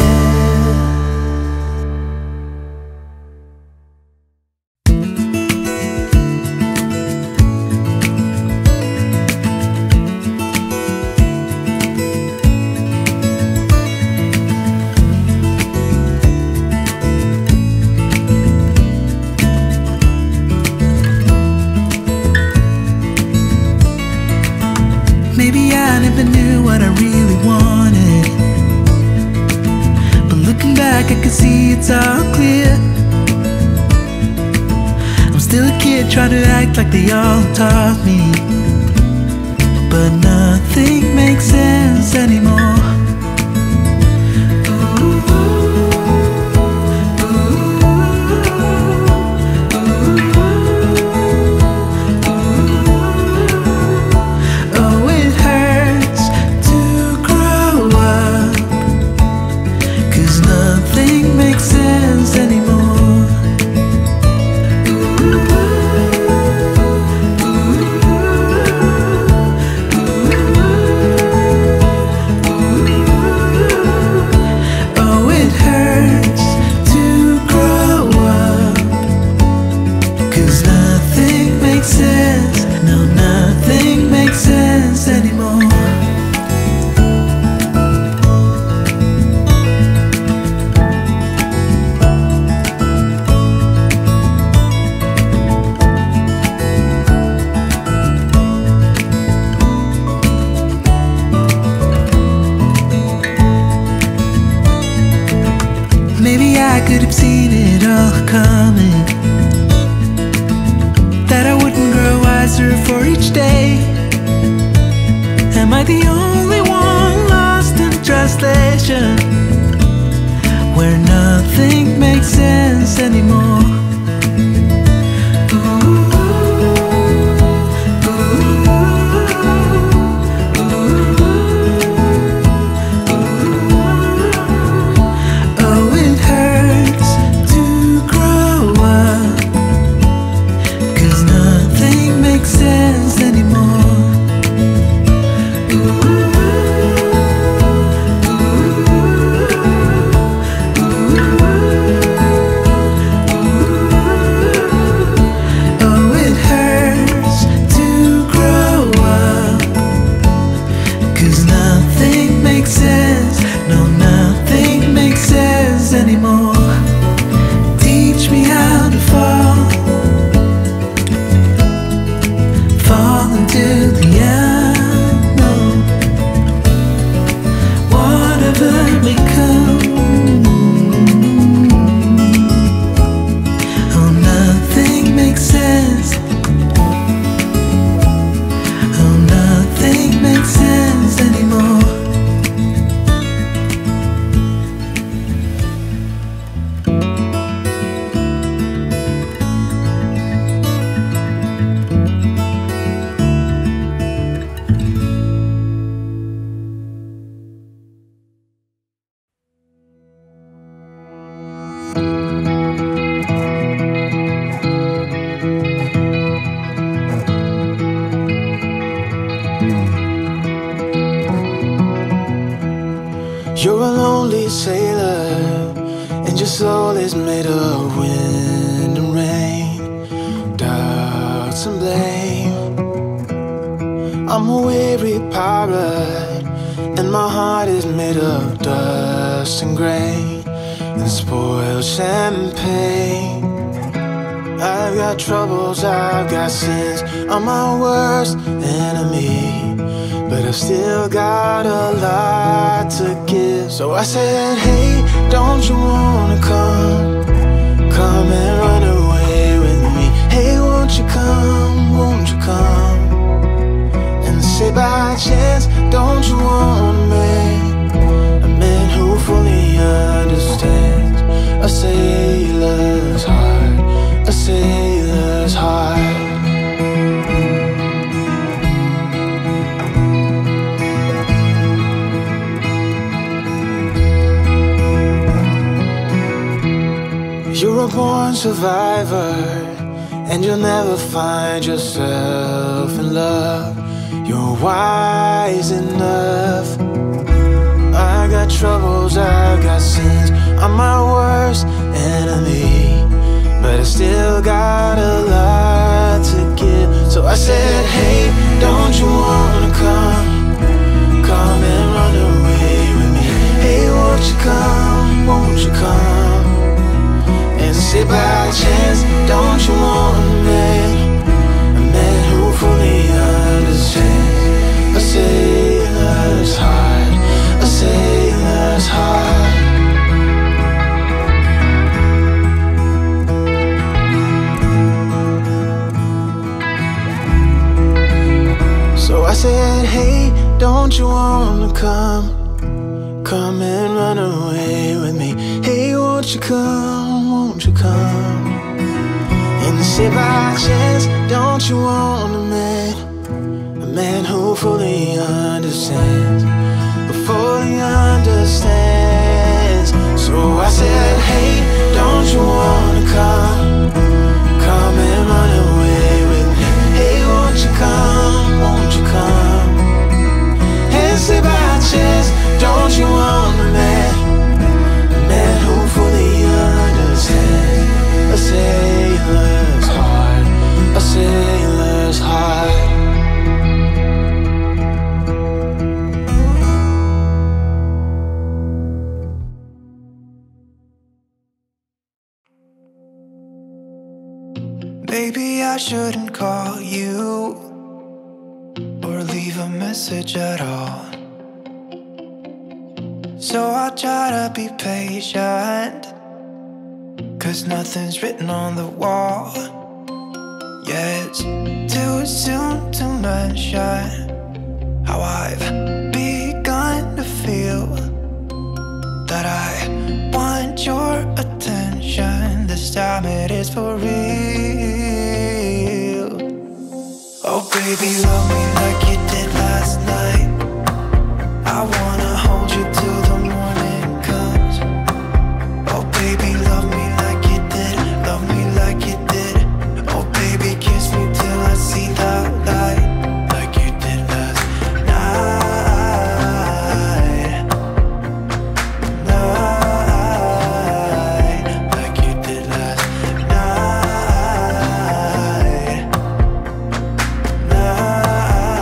It's all clear. I'm still a kid trying to act like they all taught me, but nothing makes sense anymore. could have seen it all coming, that I wouldn't grow wiser for each day. Am I the only one lost in translation, where nothing makes sense anymore? Ooh. 'cause nothing makes sense. No, nothing makes sense anymore. Teach me how to fall, fall into the unknown. Whatever may come. Oh, nothing makes sense. Oh, nothing makes sense anymore. You're a lonely sailor, and your soul is made of wind and rain, doubts and blame. I'm a weary pirate, and my heart is made of dust and grain and spoiled champagne. I've got troubles, I've got sins, I'm my worst enemy, but I've still got a lot to give. So I said, hey, don't you wanna come? Come and run away with me. Hey, won't you come, won't you come? And say by chance, don't you want me? A man who fully understands a sailor's heart, a sailor's heart. You're a born survivor, and you'll never find yourself in love. You're wise enough. I got troubles, I got sins, I'm my worst enemy, but I still got a lot to give. So I said, hey, don't you wanna come? Come and run away with me. Hey, won't you come, won't you come? And say by chance, don't you want a man, a man who fully understands a sailor's heart, a sailor's heart. So I said, hey, don't you wanna come? Come and run away with me. Hey, won't you come, won't you come? And say by chance, don't you want a man, a man who fully understands, who fully understands. So I said, hey, don't you wanna come? Come and run away with me. Hey, won't you come, won't you come? And say by chance, don't you want a man, a man who fully understands a sailor's heart, a sailor's heart. Maybe I shouldn't call you or leave a message at all. So I try to be patient, 'cause nothing's written on the wall. Yeah, it's too soon to mention how I've begun to feel that I want your attention. This time it is for real. Oh baby, love me like you did last night. I wanna hold you till the morning comes. Oh baby, love me like you did, love me like you did. Oh baby, kiss me till I see the light, like you did last night, night, like you did last night, night.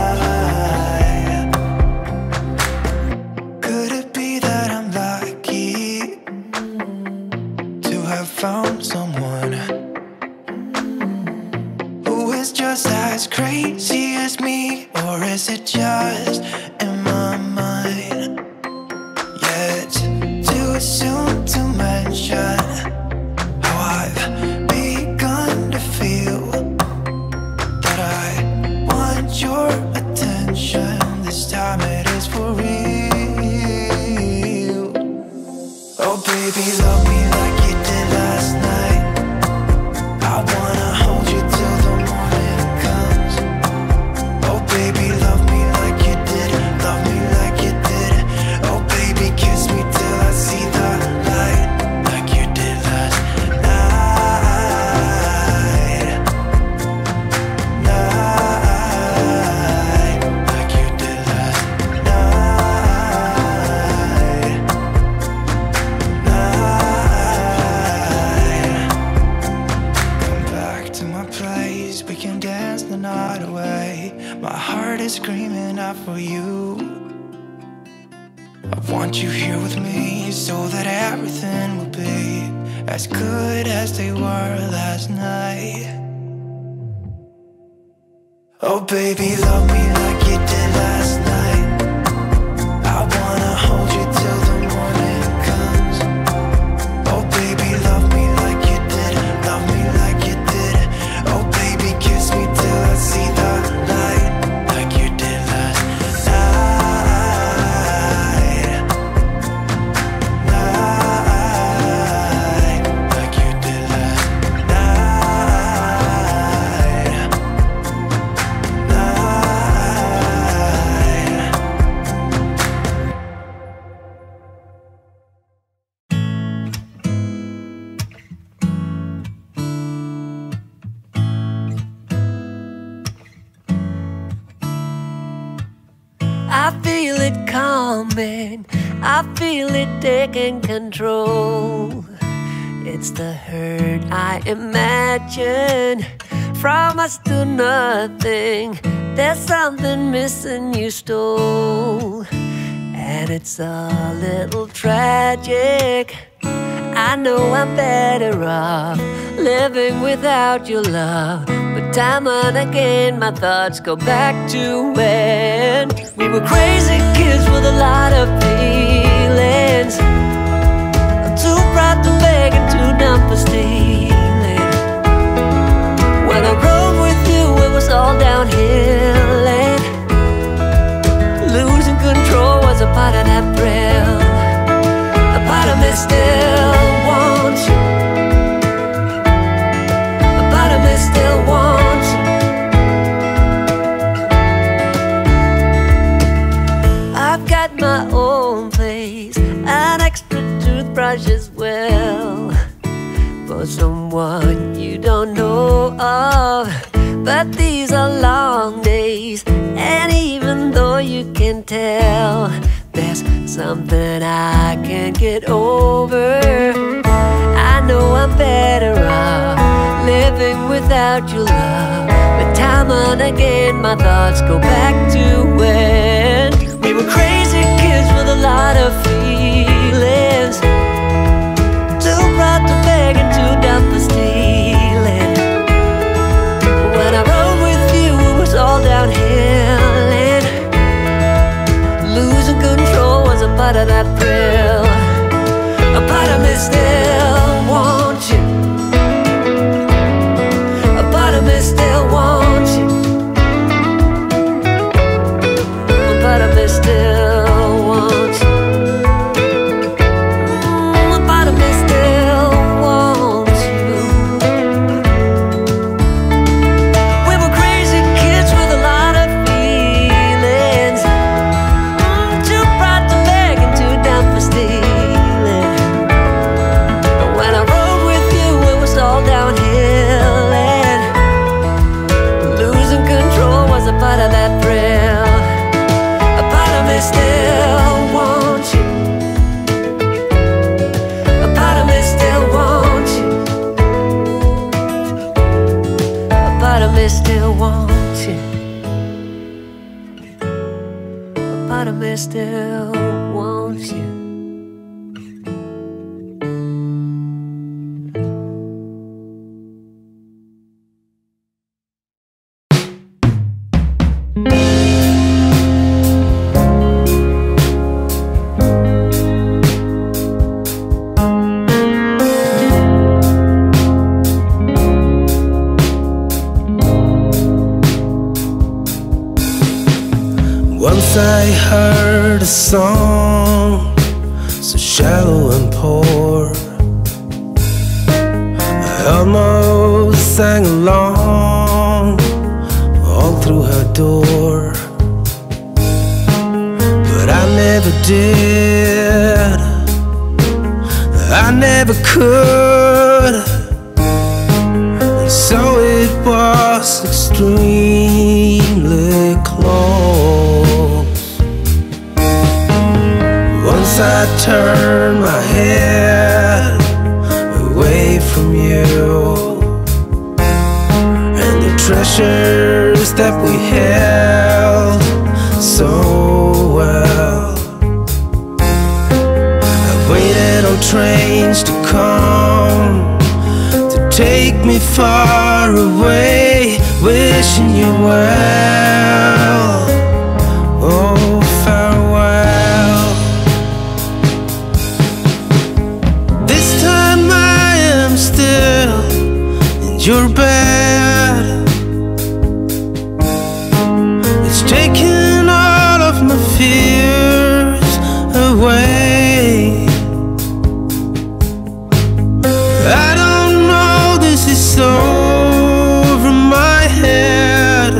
baby, love me like you did last night. I wanna hold you till the morning comes. Oh baby, love me like you did, love me like you did. Oh baby, kiss me till I see the light, like you did last night. Night, like you did last night. Night. Come back to my place, we can dance the night away. My heart is screaming out for you. I want you here with me so that everything will be as good as they were last night. Oh baby, love me like you did last night. I wanna hold you till the morning comes. Oh baby, love me like you did, love me like you did. Oh baby, kiss me till I see the light, like you did last night. Night, like you did last night. Night. I feel it coming, I feel it taking control. It's the hurt I imagine from us to nothing. There's something missing you stole, and it's a little tragic. I know I'm better off living without your love, but time and again my thoughts go back to when we were crazy kids with a lot of feelings. I'm too proud to beg and too dumb for stealing. When I rode with you it was all downhill, and losing control was a part of that thrill. A part of me still wants you. A part of me still wants you. I've got my own place, an extra toothbrush as well, for someone you don't know of. But these are long days, and even though you can tell, there's something I can't get over. I know I'm better off living without your love, but time and again my thoughts go back to when we were crazy kids with a lot of feelings. Too proud to beg and too dumb for stealing. When I rode with you it was all downhill, and losing control was a part of that thrill. A part of me still wants you. A part of me still wants you. A part of me still wants you. Mm, a part of me still wants you. We were crazy kids with a lot of feelings. Mm, too proud to beg and too dumb for stealing. But when I rode with you it was all downhill, and losing control was a part of that thrill. A part of me still wants you. A part of me still wants you. A part of me still wants you. A part of me still wants you. Once I heard a song so shallow and poor, sang along all through her door, but I never did, I never could, and so it was extremely close. Once I turned my head away from you and the treasures that we held so well. I waited on trains to come to take me far away, wishing you well. Oh, farewell. This time I am still in your bed. It's taking all of my fears away. I don't know, this is over my head.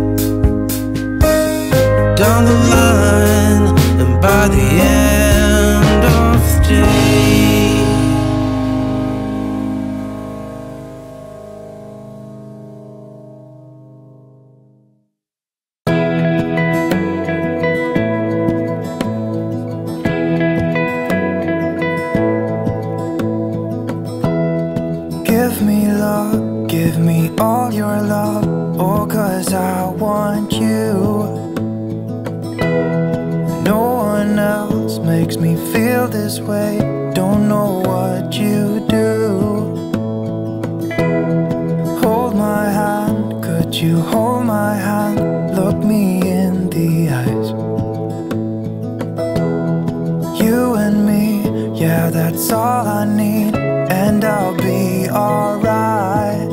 Down the line and by the end of the day. Give me love, give me all your love, oh, 'cause I want you. No one else makes me feel this way, don't know what you do. Hold my hand, could you hold my hand, look me in the eyes. You and me, yeah, that's all I need, and I'll be alright.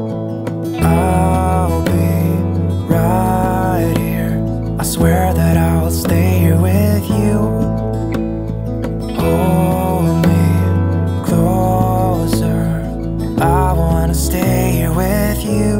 I'll be right here, I swear that I'll stay here with you. Hold me closer, I wanna stay here with you.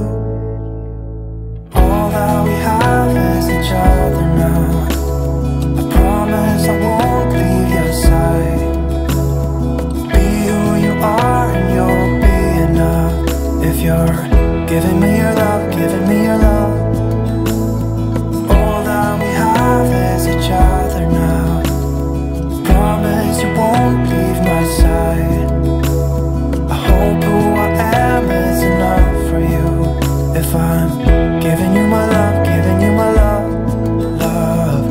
All that we have is each other now. I promise I won't leave your side. Be who you are and you'll be enough. If you're giving me your love, giving me your love. All that we have is each other now. Promise you won't leave my side. I hope who I am is enough for you. If I'm giving you my love, giving you my love, love.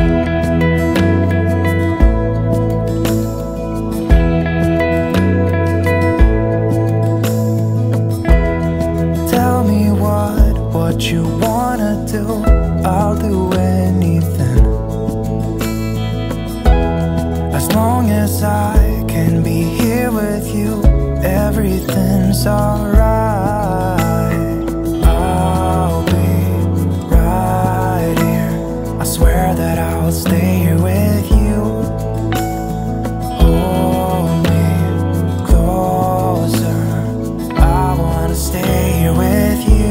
Tell me what, what you wanna do, I'll do anything. As long as I can be here with you, everything's alright. I'll be right here, I swear that I'll stay here with you. Hold me closer, I wanna stay here with you.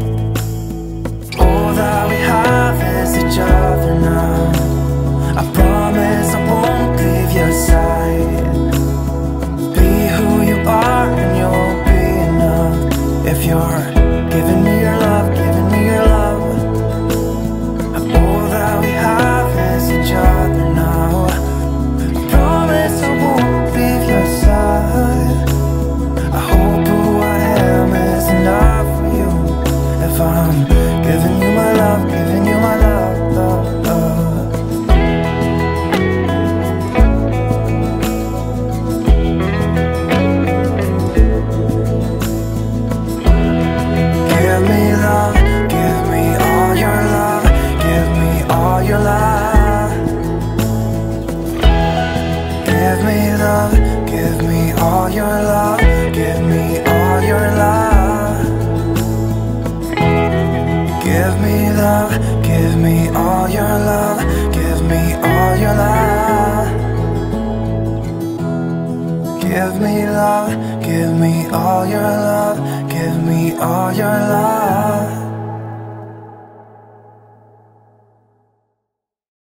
All that we have is each other now. I promise I won't leave your side. Be who you are and you'll be enough. If you're giving me your love, giving me your love. All that we have is each other now. I promise I won't leave your side. I hope who I am is enough for you. If I'm giving you my love, giving you my love, love, love. Give me love, give me all your love, give me all your love. Give me love, give me all your love, give me all your love. Give me love, give me all your love, give me all your love. Give me love, give me all your love, give me all your life.